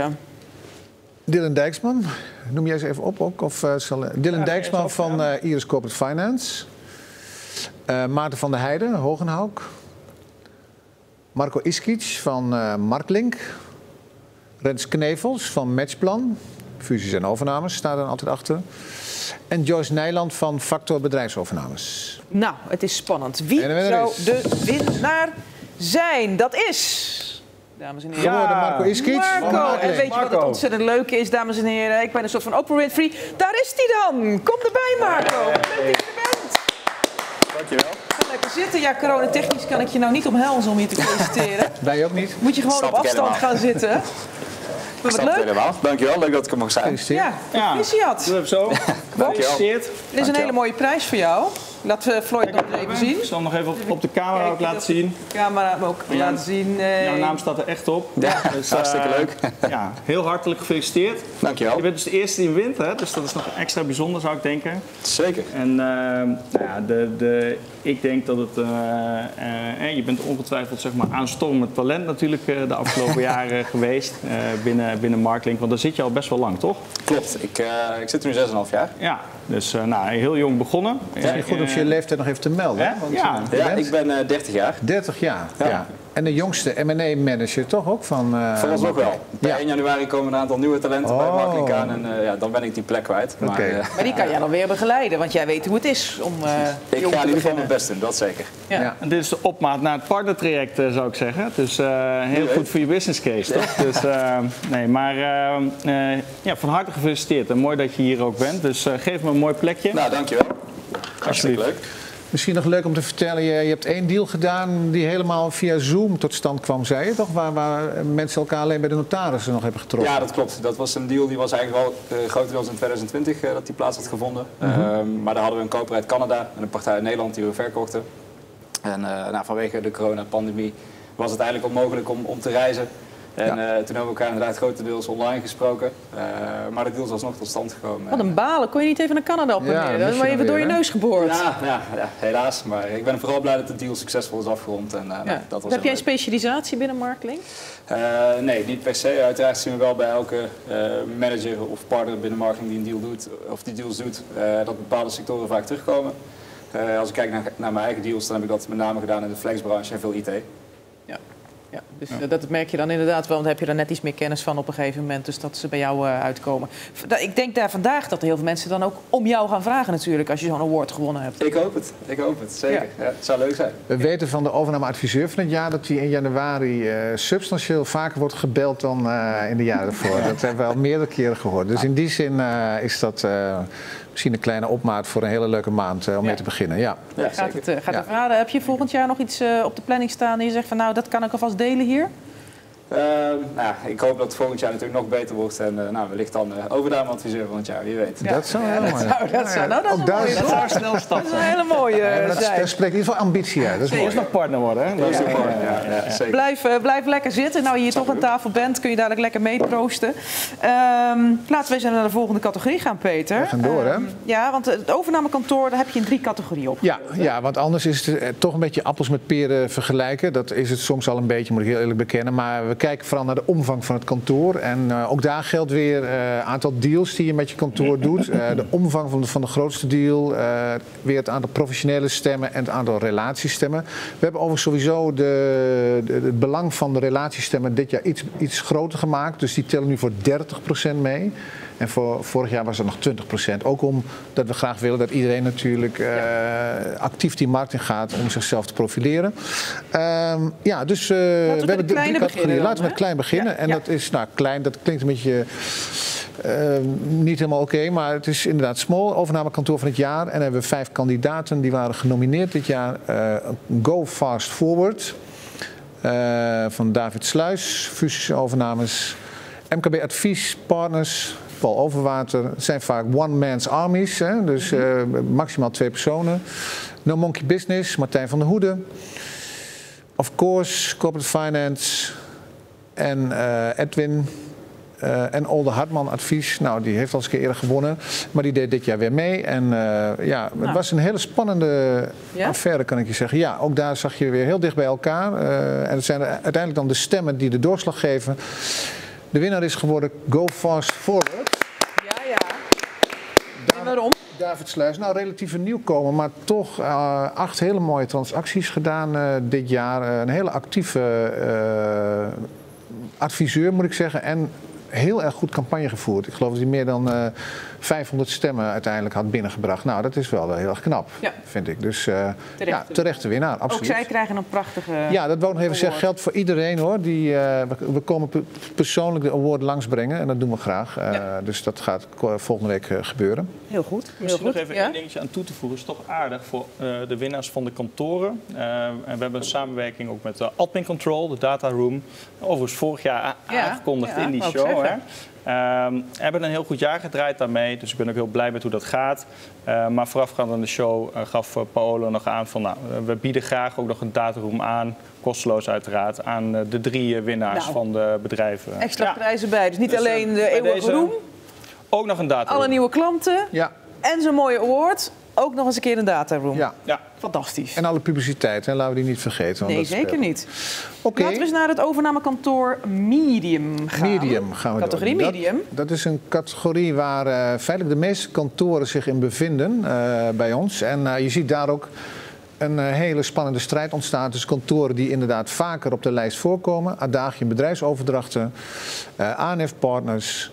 Dylan Dijksman. Noem jij ze even op ook? Of, uh, zal, uh, Dylan ja, Dijksman van uh, Iris Corporate Finance. Uh, Maarten van der Heijden, Hogenhouk. Marco Iskic van uh, Marklink. Rens Knevels van Matchplan. Fusies en overnames staat er altijd achter. En Joyce Nijland van Factor Bedrijfsovernames. Nou, het is spannend. Wie zou is. de winnaar zijn? Dat is... Dames en heren. Geworden Marco Iskic. Marco. En weet je wat het ontzettend leuke is, dames en heren? Ik ben een soort van Oprah Winfrey. Daar is hij dan. Kom erbij, Marco. Leuk dat je er bent. Dankjewel. Lekker zitten. Ja, coronatechnisch kan ik je nou niet omhelzen om je te feliciteren. Wij ook niet. Moet je gewoon Snap op afstand gaan zitten. Maar wat leuk. Helemaal. Dankjewel, leuk dat ik er mag zijn. Ja, proficiat. Doe hem zo. Gefeliciteerd. Dit is een hele mooie prijs voor jou. Laten we Floyd nog even zien. Ik zal hem nog even op, op de camera Kijk, ook laten zien. De camera ook ja, laten zien. Nee. Jouw naam staat er echt op. Ja, dus, hartstikke uh, leuk. Ja, heel hartelijk gefeliciteerd. Dankjewel. Je bent dus de eerste die wint, hè? Dus dat is nog extra bijzonder, zou ik denken. Zeker. En uh, nou ja, de, de, ik denk dat het... Uh, uh, je bent ongetwijfeld zeg maar, aanstormend talent natuurlijk uh, de afgelopen jaren geweest uh, binnen, binnen Marklink. Want daar zit je al best wel lang, toch? Klopt. Ik, uh, ik zit er nu zes komma vijf jaar. Ja, dus uh, nou, heel jong begonnen. Het is niet goed om je leeftijd nog even te melden. Want, ja, uh, ja ik ben uh, dertig jaar. dertig jaar, ja. ja. En de jongste M en A-manager toch ook van... Uh, Voor ons ook wel. Bij ja. één januari komen een aantal nieuwe talenten oh. bij Marklink aan. En uh, ja, dan ben ik die plek kwijt. Okay. Maar, uh, maar die kan jij dan weer begeleiden, want jij weet hoe het is om uh, Ik ga in ieder geval mijn best doen, dat zeker. Ja. Ja. En dit is de opmaat naar het partnertraject, uh, zou ik zeggen. Dus uh, heel goed voor je business case, toch? Dus, uh, nee, maar uh, uh, ja, van harte gefeliciteerd. En mooi dat je hier ook bent. Dus uh, geef me een mooi plekje. Nou, dankjewel. Hartstikke leuk. Misschien nog leuk om te vertellen, je, je hebt één deal gedaan die helemaal via Zoom tot stand kwam, zei je toch? Waar, waar mensen elkaar alleen bij de notarissen nog hebben getroffen. Ja, dat klopt. Dat was een deal die was eigenlijk wel uh, grotendeels in twintig twintig uh, dat die plaats had gevonden. Mm-hmm. uh, maar daar hadden we een koper uit Canada en een partij uit Nederland die we verkochten. En uh, nou, vanwege de coronapandemie was het eigenlijk onmogelijk om, om te reizen. En ja. uh, toen hebben we elkaar inderdaad grotendeels online gesproken. Uh, maar de deal is alsnog tot stand gekomen. Wat een balen. Kon je niet even naar Canada op ja, dan ben je even door je neus geboord. Ja, ja, ja, helaas. Maar ik ben vooral blij dat de deal succesvol is afgerond. En, uh, ja. dat was Heb jij een leuk. specialisatie binnen Marklink? Uh, nee, niet per se. Uiteraard zien we wel bij elke uh, manager of partner binnen Marklink die een deal doet, of die deals doet, uh, dat bepaalde sectoren vaak terugkomen. Uh, als ik kijk naar, naar mijn eigen deals, dan heb ik dat met name gedaan in de flexbranche en veel I T. Ja. Ja, dus ja. dat merk je dan inderdaad wel, want dan heb je er net iets meer kennis van op een gegeven moment, dus dat ze bij jou uh, uitkomen. Ik denk daar vandaag dat er heel veel mensen dan ook om jou gaan vragen natuurlijk, als je zo'n award gewonnen hebt. Ik hoop het, ik hoop het, zeker. Ja. Ja, het zou leuk zijn. We weten van de overnameadviseur van het jaar dat hij in januari uh, substantieel vaker wordt gebeld dan uh, in de jaren ervoor. Dat hebben we al meerdere keren gehoord. Dus in die zin uh, is dat uh, misschien een kleine opmaat voor een hele leuke maand uh, om ja. mee te beginnen. Ja. Ja, gaat het, uh, gaat ja. ervaren. Heb je volgend jaar nog iets uh, op de planning staan en je zegt van nou, dat kan ik alvast delen hier? Uh, nou, ik hoop dat het volgend jaar natuurlijk nog beter wordt en uh, nou, wellicht dan uh, overnameadviseur van het jaar, wie weet. Ja. Dat zou heel mooi zijn. Dat zou nou, dat is een mooie, dat zou snel stap. Dat is een hele mooie uh, ja, dat, dat spreekt in ieder geval ambitie uit. Dat is mooi. nog partner worden, hè? Dat is ja, ja, ja, ja, ja, zeker. Blijf, uh, blijf lekker zitten. Nou, je hier toch aan tafel bent, kun je dadelijk lekker meeproosten. Um, laten we eens naar de volgende categorie gaan, Peter. We gaan door, hè? Um, ja, want het overnamekantoor, daar heb je in drie categorieën op. Ja, ja, want anders is het uh, toch een beetje appels met peren vergelijken. Dat is het soms al een beetje, moet ik heel eerlijk bekennen. Maar we kijken vooral naar de omvang van het kantoor. En uh, ook daar geldt weer het uh, aantal deals die je met je kantoor doet. Uh, de omvang van de, van de grootste deal. Uh, weer het aantal professionele stemmen en het aantal relatiestemmen. We hebben overigens sowieso de, de, het belang van de relatiestemmen dit jaar iets, iets groter gemaakt. Dus die tellen nu voor dertig procent mee. En voor vorig jaar was dat nog twintig procent. Ook omdat we graag willen dat iedereen natuurlijk uh, actief die markt in gaat om zichzelf te profileren. Um, ja, dus uh, we, we hebben drie categorieën. Laten we met klein beginnen. Ja, en ja. dat is, nou, klein, dat klinkt een beetje uh, niet helemaal oké, okay, maar het is inderdaad small, overnamekantoor van het jaar. En dan hebben we vijf kandidaten die waren genomineerd dit jaar. Uh, Go Fast Forward uh, van David Sluis, fusies en overnames. M K B Advies, Partners, Paul Overwater. Het zijn vaak one-man's armies, hè? Dus uh, maximaal twee personen. No Monkey Business, Martijn van der Hoede. Of Course, Corporate Finance en uh, Edwin. Uh, en Olde Hartman Advies, nou die heeft al eens een keer eerder gewonnen, maar die deed dit jaar weer mee. En uh, ja, nou. het was een hele spannende ja? affaire, kan ik je zeggen. Ja, ook daar zag je weer heel dicht bij elkaar. Uh, en het zijn uiteindelijk dan de stemmen die de doorslag geven. De winnaar is geworden Go Fast Forward. Ja, ja. En waarom? David Sluis, nou relatief een nieuwkomer, maar toch uh, acht hele mooie transacties gedaan uh, dit jaar. Uh, een hele actieve uh, adviseur, moet ik zeggen. En heel erg goed campagne gevoerd. Ik geloof dat hij meer dan uh, vijfhonderd stemmen uiteindelijk had binnengebracht. Nou, dat is wel uh, heel erg knap, ja. vind ik. Dus uh, terecht, ja, terechte winnaar, absoluut. Ook zij krijgen een prachtige... Ja, dat wou ik nog even zeggen. Geldt voor iedereen, hoor. Die, uh, we, we komen pe persoonlijk de award langsbrengen en dat doen we graag. Uh, ja. Dus dat gaat volgende week uh, gebeuren. Heel goed. Heel Misschien goed. nog even ja? één dingetje aan toe te voegen. Het is toch aardig voor uh, de winnaars van de kantoren. Uh, en we hebben een samenwerking ook met uh, Admin Control, de data room. Overigens vorig jaar ja. aangekondigd ja, in die show. Hè. Um, we hebben een heel goed jaar gedraaid daarmee, dus ik ben ook heel blij met hoe dat gaat. Uh, maar voorafgaand aan de show uh, gaf uh, Paolo nog aan van, nou, uh, we bieden graag ook nog een dataroom aan, kosteloos uiteraard, aan uh, de drie uh, winnaars nou, van de bedrijven. Extra ja. prijzen bij, dus niet dus, alleen de eeuwige deze, roem. Ook nog een dataroom. Alle nieuwe klanten ja. en zo'n mooie award. Ook nog eens een keer een dataroom. Ja. ja. Fantastisch. En alle publiciteit, hè? Laten we die niet vergeten. Nee, zeker speelt. niet. Okay. Laten we eens naar het overnamekantoor Medium gaan. Medium gaan we Categorie doen. Medium. Dat, dat is een categorie waar uh, feitelijk de meeste kantoren zich in bevinden uh, bij ons. En uh, je ziet daar ook een uh, hele spannende strijd ontstaan tussen kantoren die inderdaad vaker op de lijst voorkomen. Adagium Bedrijfsoverdrachten, uh, A N F Partners,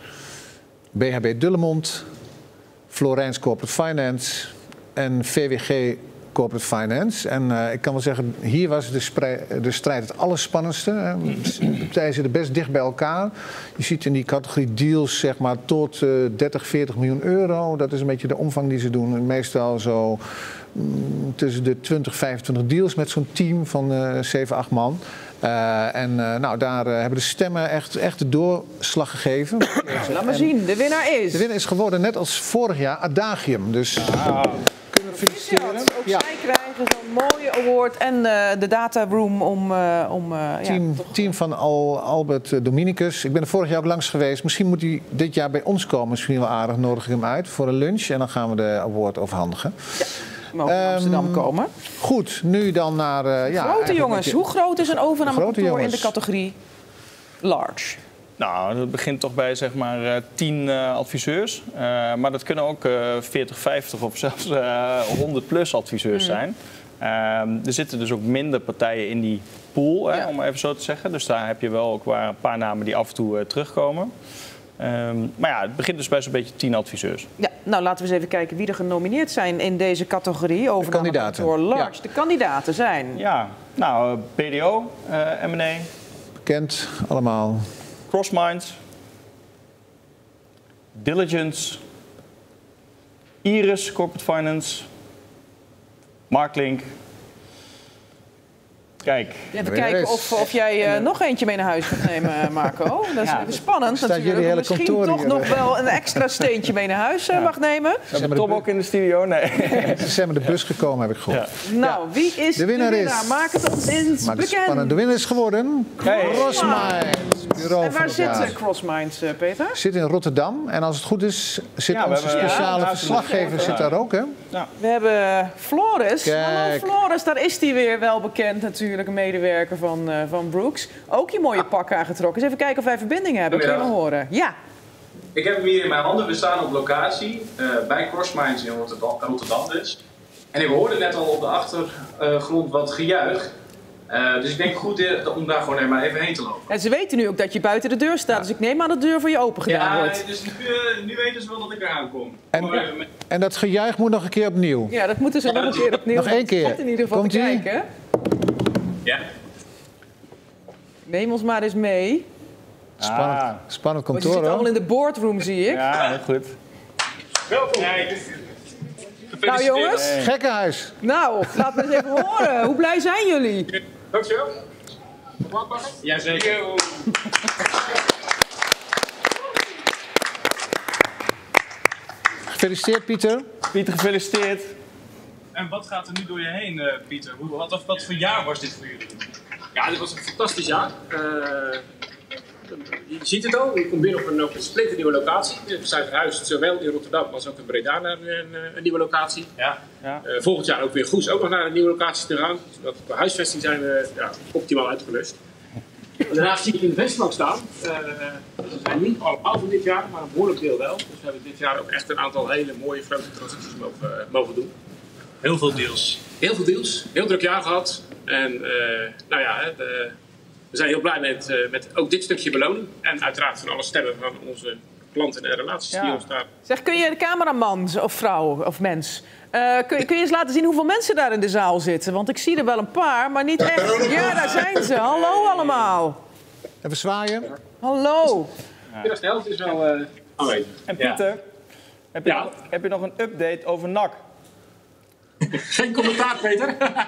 B H B Dullemond, Florijns Corporate Finance en V W G Corporate Finance. En uh, ik kan wel zeggen, hier was de, de strijd het allerspannendste. De partijen zitten best dicht bij elkaar. Je ziet in die categorie deals zeg maar tot uh, dertig, veertig miljoen euro. Dat is een beetje de omvang die ze doen. Meestal zo mm, tussen de twintig, vijfentwintig deals met zo'n team van uh, zeven, acht man. Uh, en uh, nou, daar uh, hebben de stemmen echt, echt de doorslag gegeven. Laat maar zien, de winnaar is... De winnaar is geworden, net als vorig jaar, Adagium. Dus ah. kunnen we feliciteren. Ook ja. zij krijgen zo'n mooie award en uh, de data room om... Uh, om uh, team, ja, toch... team van Al, Albert Dominicus. Ik ben er vorig jaar ook langs geweest. Misschien moet hij dit jaar bij ons komen. Misschien wel aardig, nodig ik hem uit voor een lunch. En dan gaan we de award overhandigen. Ja. Mogen naar Amsterdam um, komen. Goed, nu dan naar... Uh, ja, grote jongens, je... hoe groot is een overnamekantoor in de categorie large? Nou, dat begint toch bij zeg maar tien uh, adviseurs. Uh, maar dat kunnen ook uh, veertig, vijftig of zelfs uh, honderd plus adviseurs mm. zijn. Uh, er zitten dus ook minder partijen in die pool, hè, ja. om even zo te zeggen. Dus daar heb je wel ook waar een paar namen die af en toe uh, terugkomen. Um, maar ja, het begint dus bij zo'n beetje tien adviseurs. Ja, nou laten we eens even kijken wie er genomineerd zijn in deze categorie. Overnamekantoor large. Ja. De kandidaten zijn... Ja, nou, B D O, uh, M en A. Bekend, allemaal. Crossminds. Diligence. Iris Corporate Finance, Marklink. Kijk. Even kijken of, of jij uh, nog eentje mee naar huis gaat nemen, Marco. Dat is ja. even spannend natuurlijk. Misschien toch hier. nog wel een extra steentje mee naar huis uh, ja. mag nemen. We hebben Tom ook in de studio. Nee. Ze zijn met de bus gekomen, heb ik gehoord. Ja. Nou, wie is de winnaar? De winnaar? Is... Maak het ons eens Maak bekend. Spannend. De winnaar is geworden hey. Crossminds. En waar zit Crossminds, uh, Peter? Zit in Rotterdam. En als het goed is, zit ja, onze hebben, speciale ja, verslaggever zit daar ook. Hè? Ja. We hebben Floris. Hallo Floris, daar is hij weer wel bekend natuurlijk. Een medewerker van, uh, van Brooks. Ook je mooie pak aangetrokken. Eens even kijken of wij verbinding hebben. Kun je me horen? Ja. Ik heb hem hier in mijn handen. We staan op locatie uh, bij Crossminds in Rotterdam, Rotterdam dus. En ik hoorde net al op de achtergrond wat gejuich. Uh, dus ik denk goed uh, om daar gewoon even, even heen te lopen. En ze weten nu ook dat je buiten de deur staat. Dus ik neem aan dat de deur voor je open gedaan ja, wordt. Ja, dus nu, uh, nu weten ze wel dat ik eraan kom. En, met... en dat gejuich moet nog een keer opnieuw. Ja, dat moeten ze ja, nog een keer opnieuw. Nog één keer. In ieder geval te kijken. Ja. Neem ons maar eens mee. Spannend, ah. spannend kantoor, hoor. Je zit allemaal in de boardroom, zie ik. Ja, heel goed. Welkom. Nou jongens. Hey. Gekkenhuis. Nou, laat me eens even horen. Hoe blij zijn jullie? Dankjewel. Jazeker. Gefeliciteerd, Pieter. Pieter, gefeliciteerd. En wat gaat er nu door je heen, uh, Pieter? Hoe, wat, wat voor jaar was dit voor jullie? Ja, dit was een fantastisch jaar. Uh, je ziet het al, je komt binnen op een, op een splinternieuwe locatie. We zijn verhuisd zowel in Rotterdam als ook in Breda naar een, een nieuwe locatie. Ja. Ja. Uh, volgend jaar ook weer Goes ook nog naar een nieuwe locatie te gaan. Zodat qua huisvesting zijn we ja, optimaal uitgerust. Daarnaast zie ik in de vestigbank staan. Uh, dat zijn niet allemaal van dit jaar, maar een behoorlijk deel wel. Dus we hebben dit jaar ook echt een aantal hele mooie grote transities mogen, uh, mogen doen. Heel veel deals. Heel veel deals. Heel druk jaar gehad. En uh, nou ja, de, we zijn heel blij met, uh, met ook dit stukje beloning. En uiteraard van alle stemmen van onze klanten en relaties ja. die ons daar... Zeg, kun je de cameraman of vrouw of mens... Uh, kun, je, kun je eens laten zien hoeveel mensen daar in de zaal zitten? Want ik zie er wel een paar, maar niet echt. Ja, daar zijn ze. Hallo allemaal. Even zwaaien. Hallo. Ja. De helft is wel uh, aanwezig. En Pieter, ja. heb, je ja. nog, heb je nog een update over N A C? Geen commentaar, Peter.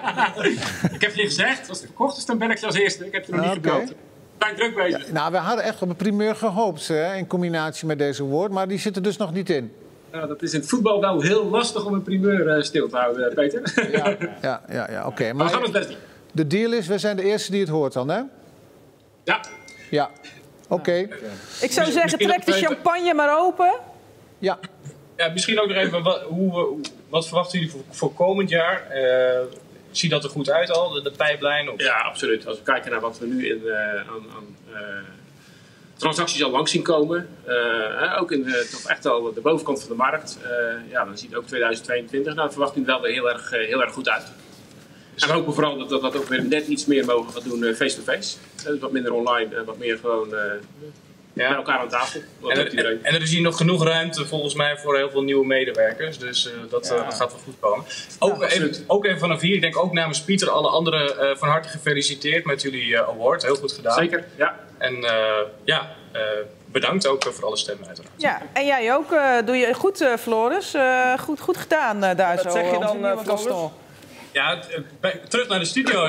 Ik heb je gezegd, als het verkocht is, dan ben ik als eerste. Ik heb er nog niet okay. gebeld. We zijn druk bezig. Ja, nou, we hadden echt op een primeur gehoopt hè, in combinatie met deze woord, maar die zit er dus nog niet in. Nou, dat is in het voetbal wel heel lastig om een primeur uh, stil te houden, Peter. Ja, ja, ja, ja oké. Okay. Maar we gaan het best doen. De deal is, we zijn de eerste die het hoort dan, hè? Ja. Ja, oké. Okay. Ik zou zeggen, trek de champagne maar open. Ja. Ja, misschien ook nog even, wat, hoe, wat verwachten jullie voor, voor komend jaar? Uh, ziet dat er goed uit al, de, de pijplijn? Of? Ja, absoluut. Als we kijken naar wat we nu in, uh, aan, aan uh, transacties al langs zien komen, uh, ook in de, toch echt al de bovenkant van de markt, uh, ja, dan ziet ook tweeduizend tweeëntwintig, nou, dat verwacht ik wel weer heel erg, heel erg goed uit. En we hopen vooral dat, dat dat ook weer net iets meer mogen gaan doen face-to-face. Uh, dus wat minder online en wat meer gewoon uh, ja. bij elkaar aan tafel. En er, en, en er is hier nog genoeg ruimte volgens mij voor heel veel nieuwe medewerkers. Dus uh, dat, ja. uh, dat gaat wel goed komen. Ook, ja, even, ook even vanaf hier, ik denk ook namens Pieter, alle anderen uh, van harte gefeliciteerd met jullie uh, award. Heel goed gedaan. Zeker, ja. En uh, ja, uh, bedankt ook voor alle stemmen uiteraard. Ja, en jij ook. Uh, doe je goed, uh, Floris. Uh, goed, goed gedaan uh, daar Wat zo. Wat zeg je dan, uh, Floris? Ja, terug naar de studio.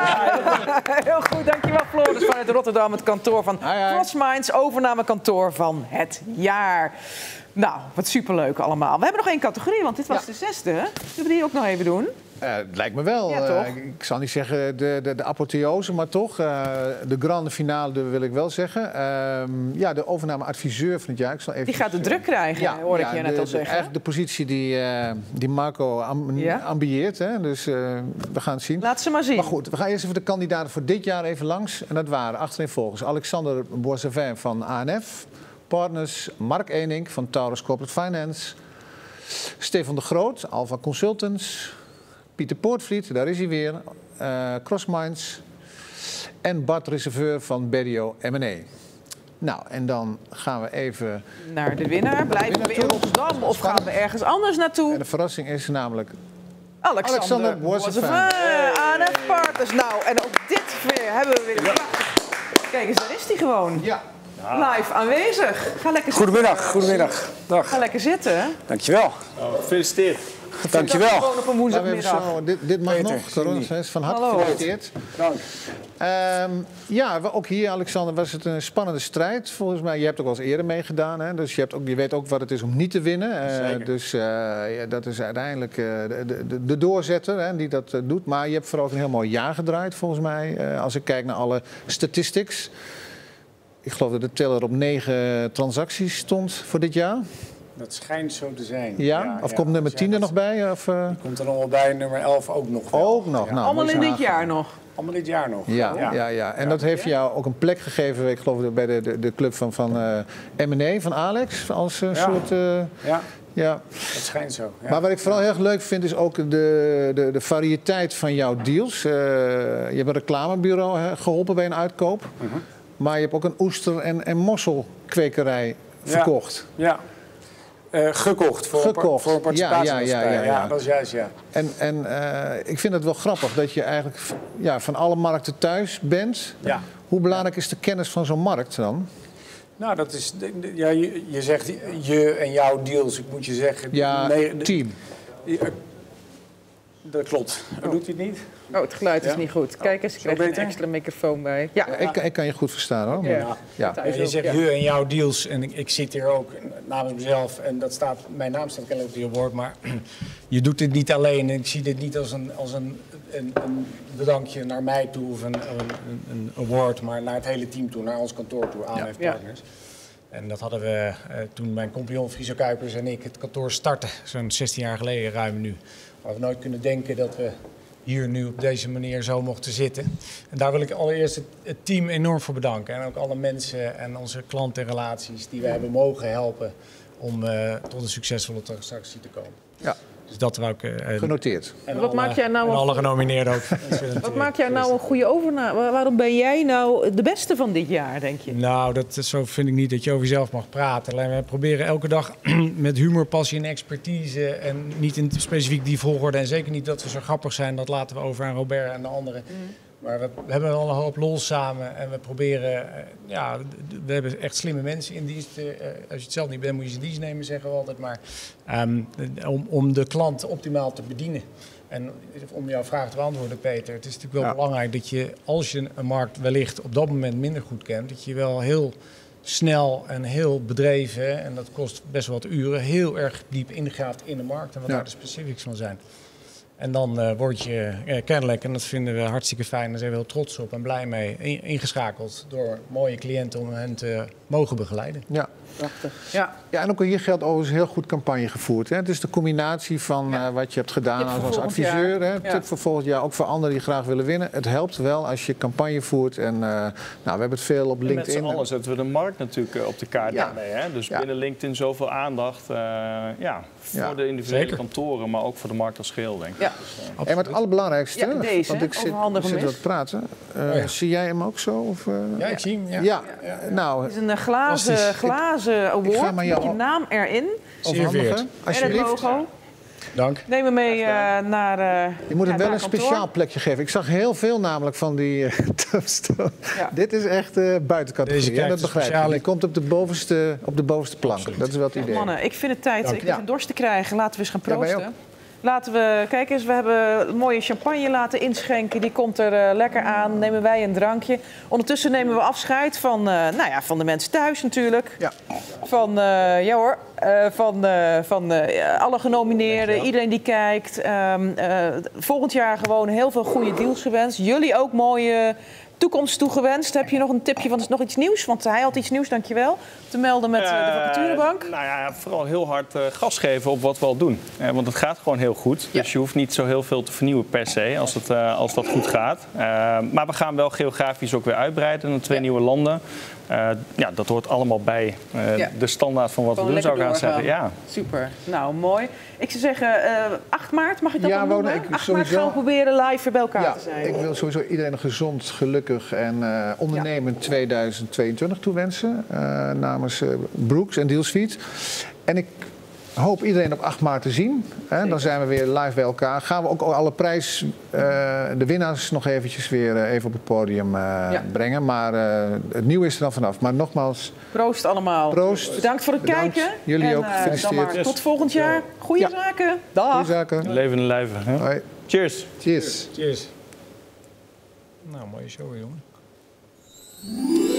Ja, heel goed. Dankjewel, Floris vanuit Rotterdam. Het kantoor van Crossminds, overnamekantoor van het jaar. Nou, wat superleuk allemaal. We hebben nog één categorie, want dit was ja. de zesde. Zullen we die ook nog even doen? Uh, het lijkt me wel. Ja, uh, ik zal niet zeggen de, de, de apotheose, maar toch. Uh, de grande finale wil ik wel zeggen. Uh, ja, de overnameadviseur van het jaar. Ik zal even die gaat de druk krijgen, ja, hoor ja, ik je net de, al zeggen. De, eigenlijk de positie die, uh, die Marco am, ja? ambieert. Hè? Dus uh, we gaan het zien. Laat ze maar zien. Maar goed, we gaan eerst even de kandidaten voor dit jaar even langs. En dat waren achtereenvolgens Alexander Boissevin van A N F. Partners Mark Enink van Taurus Corporate Finance. Stefan de Groot, Alpha Consultants. Pieter Poortvliet, daar is hij weer. Uh, Crossminds. En Bart Reserveur van Berio M en A. Nou, en dan gaan we even... naar de winnaar. Blijven we in Rotterdam of gaan we ergens anders naartoe? En de verrassing is namelijk... Alexander, Alexander Boissevin. A N F Partners. Nou, en ook dit weer hebben we weer... Ja. Kijk eens, daar is hij gewoon. Ja. live aanwezig. Ga lekker zitten. Goedemiddag, goedemiddag. Dag. Ga lekker zitten. Dankjewel. Oh, gefeliciteerd. Dankjewel. Gewoon op een woensdagmiddag. Zo, dit, dit mag Peter, nog, corona, van harte Hallo. gefeliciteerd. Dank. Um, ja, ook hier, Alexander, was het een spannende strijd. Volgens mij, je hebt ook wel eens eerder meegedaan. Hè? Dus je, hebt ook, je weet ook wat het is om niet te winnen. Uh, dus uh, ja, dat is uiteindelijk uh, de, de, de doorzetter hè, die dat uh, doet. Maar je hebt vooral ook een heel mooi jaar gedraaid, volgens mij. Uh, als ik kijk naar alle statistics. Ik geloof dat de teller op negen transacties stond voor dit jaar. Dat schijnt zo te zijn. Ja? ja of ja, komt nummer tien er nog bij? Of, uh... komt er nog wel bij, nummer elf ook nog wel. Ook nog. Ja. Nou, allemaal in dit jaar nog? Allemaal dit jaar nog. Ja, ja. ja, ja. En ja. dat heeft jou ook een plek gegeven, ik geloof bij de, de, de club van, van uh, M en A, van Alex. Als een uh, ja. soort... Uh, ja. Ja, dat schijnt zo. Ja. Maar wat ik vooral heel erg leuk vind is ook de, de, de variëteit van jouw deals. Uh, je hebt een reclamebureau hè, geholpen bij een uitkoop. Uh-huh. Maar je hebt ook een oester- en, en mosselkwekerij verkocht. Ja, ja. Uh, gekocht voor, gekocht. voor een participatiemaatschappij. Ja, ja, ja, ja, ja. ja, dat is juist, ja. En, en uh, ik vind het wel grappig dat je eigenlijk ja, van alle markten thuis bent. Ja. Hoe belangrijk is de kennis van zo'n markt dan? Nou, dat is... Ja, je, je zegt je en jouw deals, ik moet je zeggen... Ja, nee, team. Uh, dat klopt. Oh. Doet hij het niet? Oh, het geluid is ja. niet goed. Kijk eens, ik krijg beter? een extra microfoon bij. Ja, ja ik, ik kan je goed verstaan hoor. Ja. Ja. Ja. Je zegt je en jouw deals en ik, ik zit hier ook namens mezelf en dat staat, mijn naam staat kennelijk op je woord, maar je doet dit niet alleen. Ik zie dit niet als een, als een, een, een bedankje naar mij toe of een, een, een award, maar naar het hele team toe, naar ons kantoor toe, A M F Partners. Ja. En dat hadden we uh, toen mijn compagnon Friso Kuipers en ik het kantoor startten, zo'n zestien jaar geleden ruim nu. Hadden we nooit kunnen denken dat we hier nu op deze manier zo mochten zitten. En daar wil ik allereerst het, het team enorm voor bedanken. En ook alle mensen en onze klantenrelaties die we hebben mogen helpen om uh, tot een succesvolle transactie te komen. Ja. Dus dat wou ik... Uh, Genoteerd. En wat alle, maakt jij nou en alle genomineerden ook. Wat maakt jou nou een goede overname? Waarom ben jij nou de beste van dit jaar, denk je? Nou, dat, zo vind ik niet dat je over jezelf mag praten. We proberen elke dag met humor, passie en expertise... en niet in specifiek die volgorde... en zeker niet dat we zo grappig zijn... dat laten we over aan Robert en de anderen... Mm. Maar we, we hebben wel een hoop lol samen en we proberen, uh, ja, we hebben echt slimme mensen in dienst. Uh, als je het zelf niet bent, moet je ze in dienst nemen, zeggen we altijd. Maar um, om, om de klant optimaal te bedienen. En om jouw vraag te beantwoorden, Peter, het is natuurlijk wel ja. belangrijk dat je, als je een markt wellicht op dat moment minder goed kent, dat je wel heel snel en heel bedreven, en dat kost best wel wat uren, heel erg diep ingraaft in de markt en wat ja. daar de specifics van zijn. En dan uh, word je uh, kennelijk, en dat vinden we hartstikke fijn, daar zijn we heel trots op en blij mee, in, ingeschakeld door mooie cliënten om hen te mogen begeleiden. Ja. Prachtig. Ja. Ja, en ook hier geldt overigens heel goed campagne gevoerd. Hè? Het is de combinatie van ja. uh, wat je hebt gedaan als, als adviseur. Hè? Ja. Tip voor volgend jaar, ook voor anderen die graag willen winnen. Het helpt wel als je campagne voert. En uh, nou, we hebben het veel op LinkedIn. En met z'n allen zetten we de markt natuurlijk op de kaart ja. daarmee. Hè? Dus ja. binnen LinkedIn zoveel aandacht uh, ja, voor ja. de individuele Zeker. kantoren, maar ook voor de markt als geheel, denk ik. Ja. Dus, uh, en het allerbelangrijkste, ja, deze, want ik zit, zit wat te praten. Uh, oh, ja. Zie jij hem ook zo? Of, uh, ja, ik zie hem. Ja. Ja. Ja. Ja. Nou, het is een glazen, glazen award met je naam erin. Zeer en het logo. Dank. Neem me mee uh, naar uh, Je moet hem ja, wel een kantoor. speciaal plekje geven. Ik zag heel veel namelijk van die... Uh, ja. Dit is echt uh, buitencategorie. Dat begrijp ik. Die komt op de bovenste, op de bovenste plank. Absoluut. Dat is wel het idee. Mannen, ik vind het tijd. Dank. Ik begin ja. dorst te krijgen. Laten we eens gaan proosten. Ja, Laten we, kijk eens, we hebben mooie champagne laten inschenken. Die komt er uh, lekker aan. Nemen wij een drankje. Ondertussen nemen we afscheid van, uh, nou ja, van de mensen thuis natuurlijk. Ja. Van, uh, ja hoor, uh, van, uh, van uh, alle genomineerden, iedereen die kijkt. Um, uh, volgend jaar gewoon heel veel goede deals gewenst. Jullie ook mooie toekomst toegewenst. Heb je nog een tipje van, is nog iets nieuws? Want hij had iets nieuws, dankjewel. Te melden met uh, de vacaturebank. Uh, nou ja, vooral heel hard uh, gas geven op wat we al doen. Uh, want het gaat gewoon heel goed. Ja. Dus je hoeft niet zo heel veel te vernieuwen per se, als, het, uh, als dat goed gaat. Uh, maar we gaan wel geografisch ook weer uitbreiden naar twee ja. nieuwe landen. Uh, ja, dat hoort allemaal bij uh, ja. de standaard van wat Gewoon we doen, zou ik gaan zeggen. Ja. Super. Nou, mooi. Ik zou zeggen, uh, acht maart, mag ik dat ja, dan doen? acht maart gaan we proberen live bij elkaar ja, te zijn. Ik wil sowieso iedereen een gezond, gelukkig en uh, ondernemend ja. tweeduizend tweeëntwintig toewensen. Uh, namens uh, Brooks en Dealsfeed. En ik hoop iedereen op acht maart te zien. Hè? Dan zijn we weer live bij elkaar. Gaan we ook alle prijs, uh, de winnaars nog eventjes weer uh, even op het podium uh, ja. brengen. Maar uh, het nieuwe is er dan vanaf. Maar nogmaals... Proost allemaal. Proost. Bedankt voor het Bedankt. kijken. Jullie en, ook. Gefeliciteerd. Dan maar tot volgend jaar. Goeie ja. zaken. Dag. Goeie zaken. Leven en lijven. Hè? Hoi. Cheers. Cheers. Cheers. Nou, mooie show, jongen.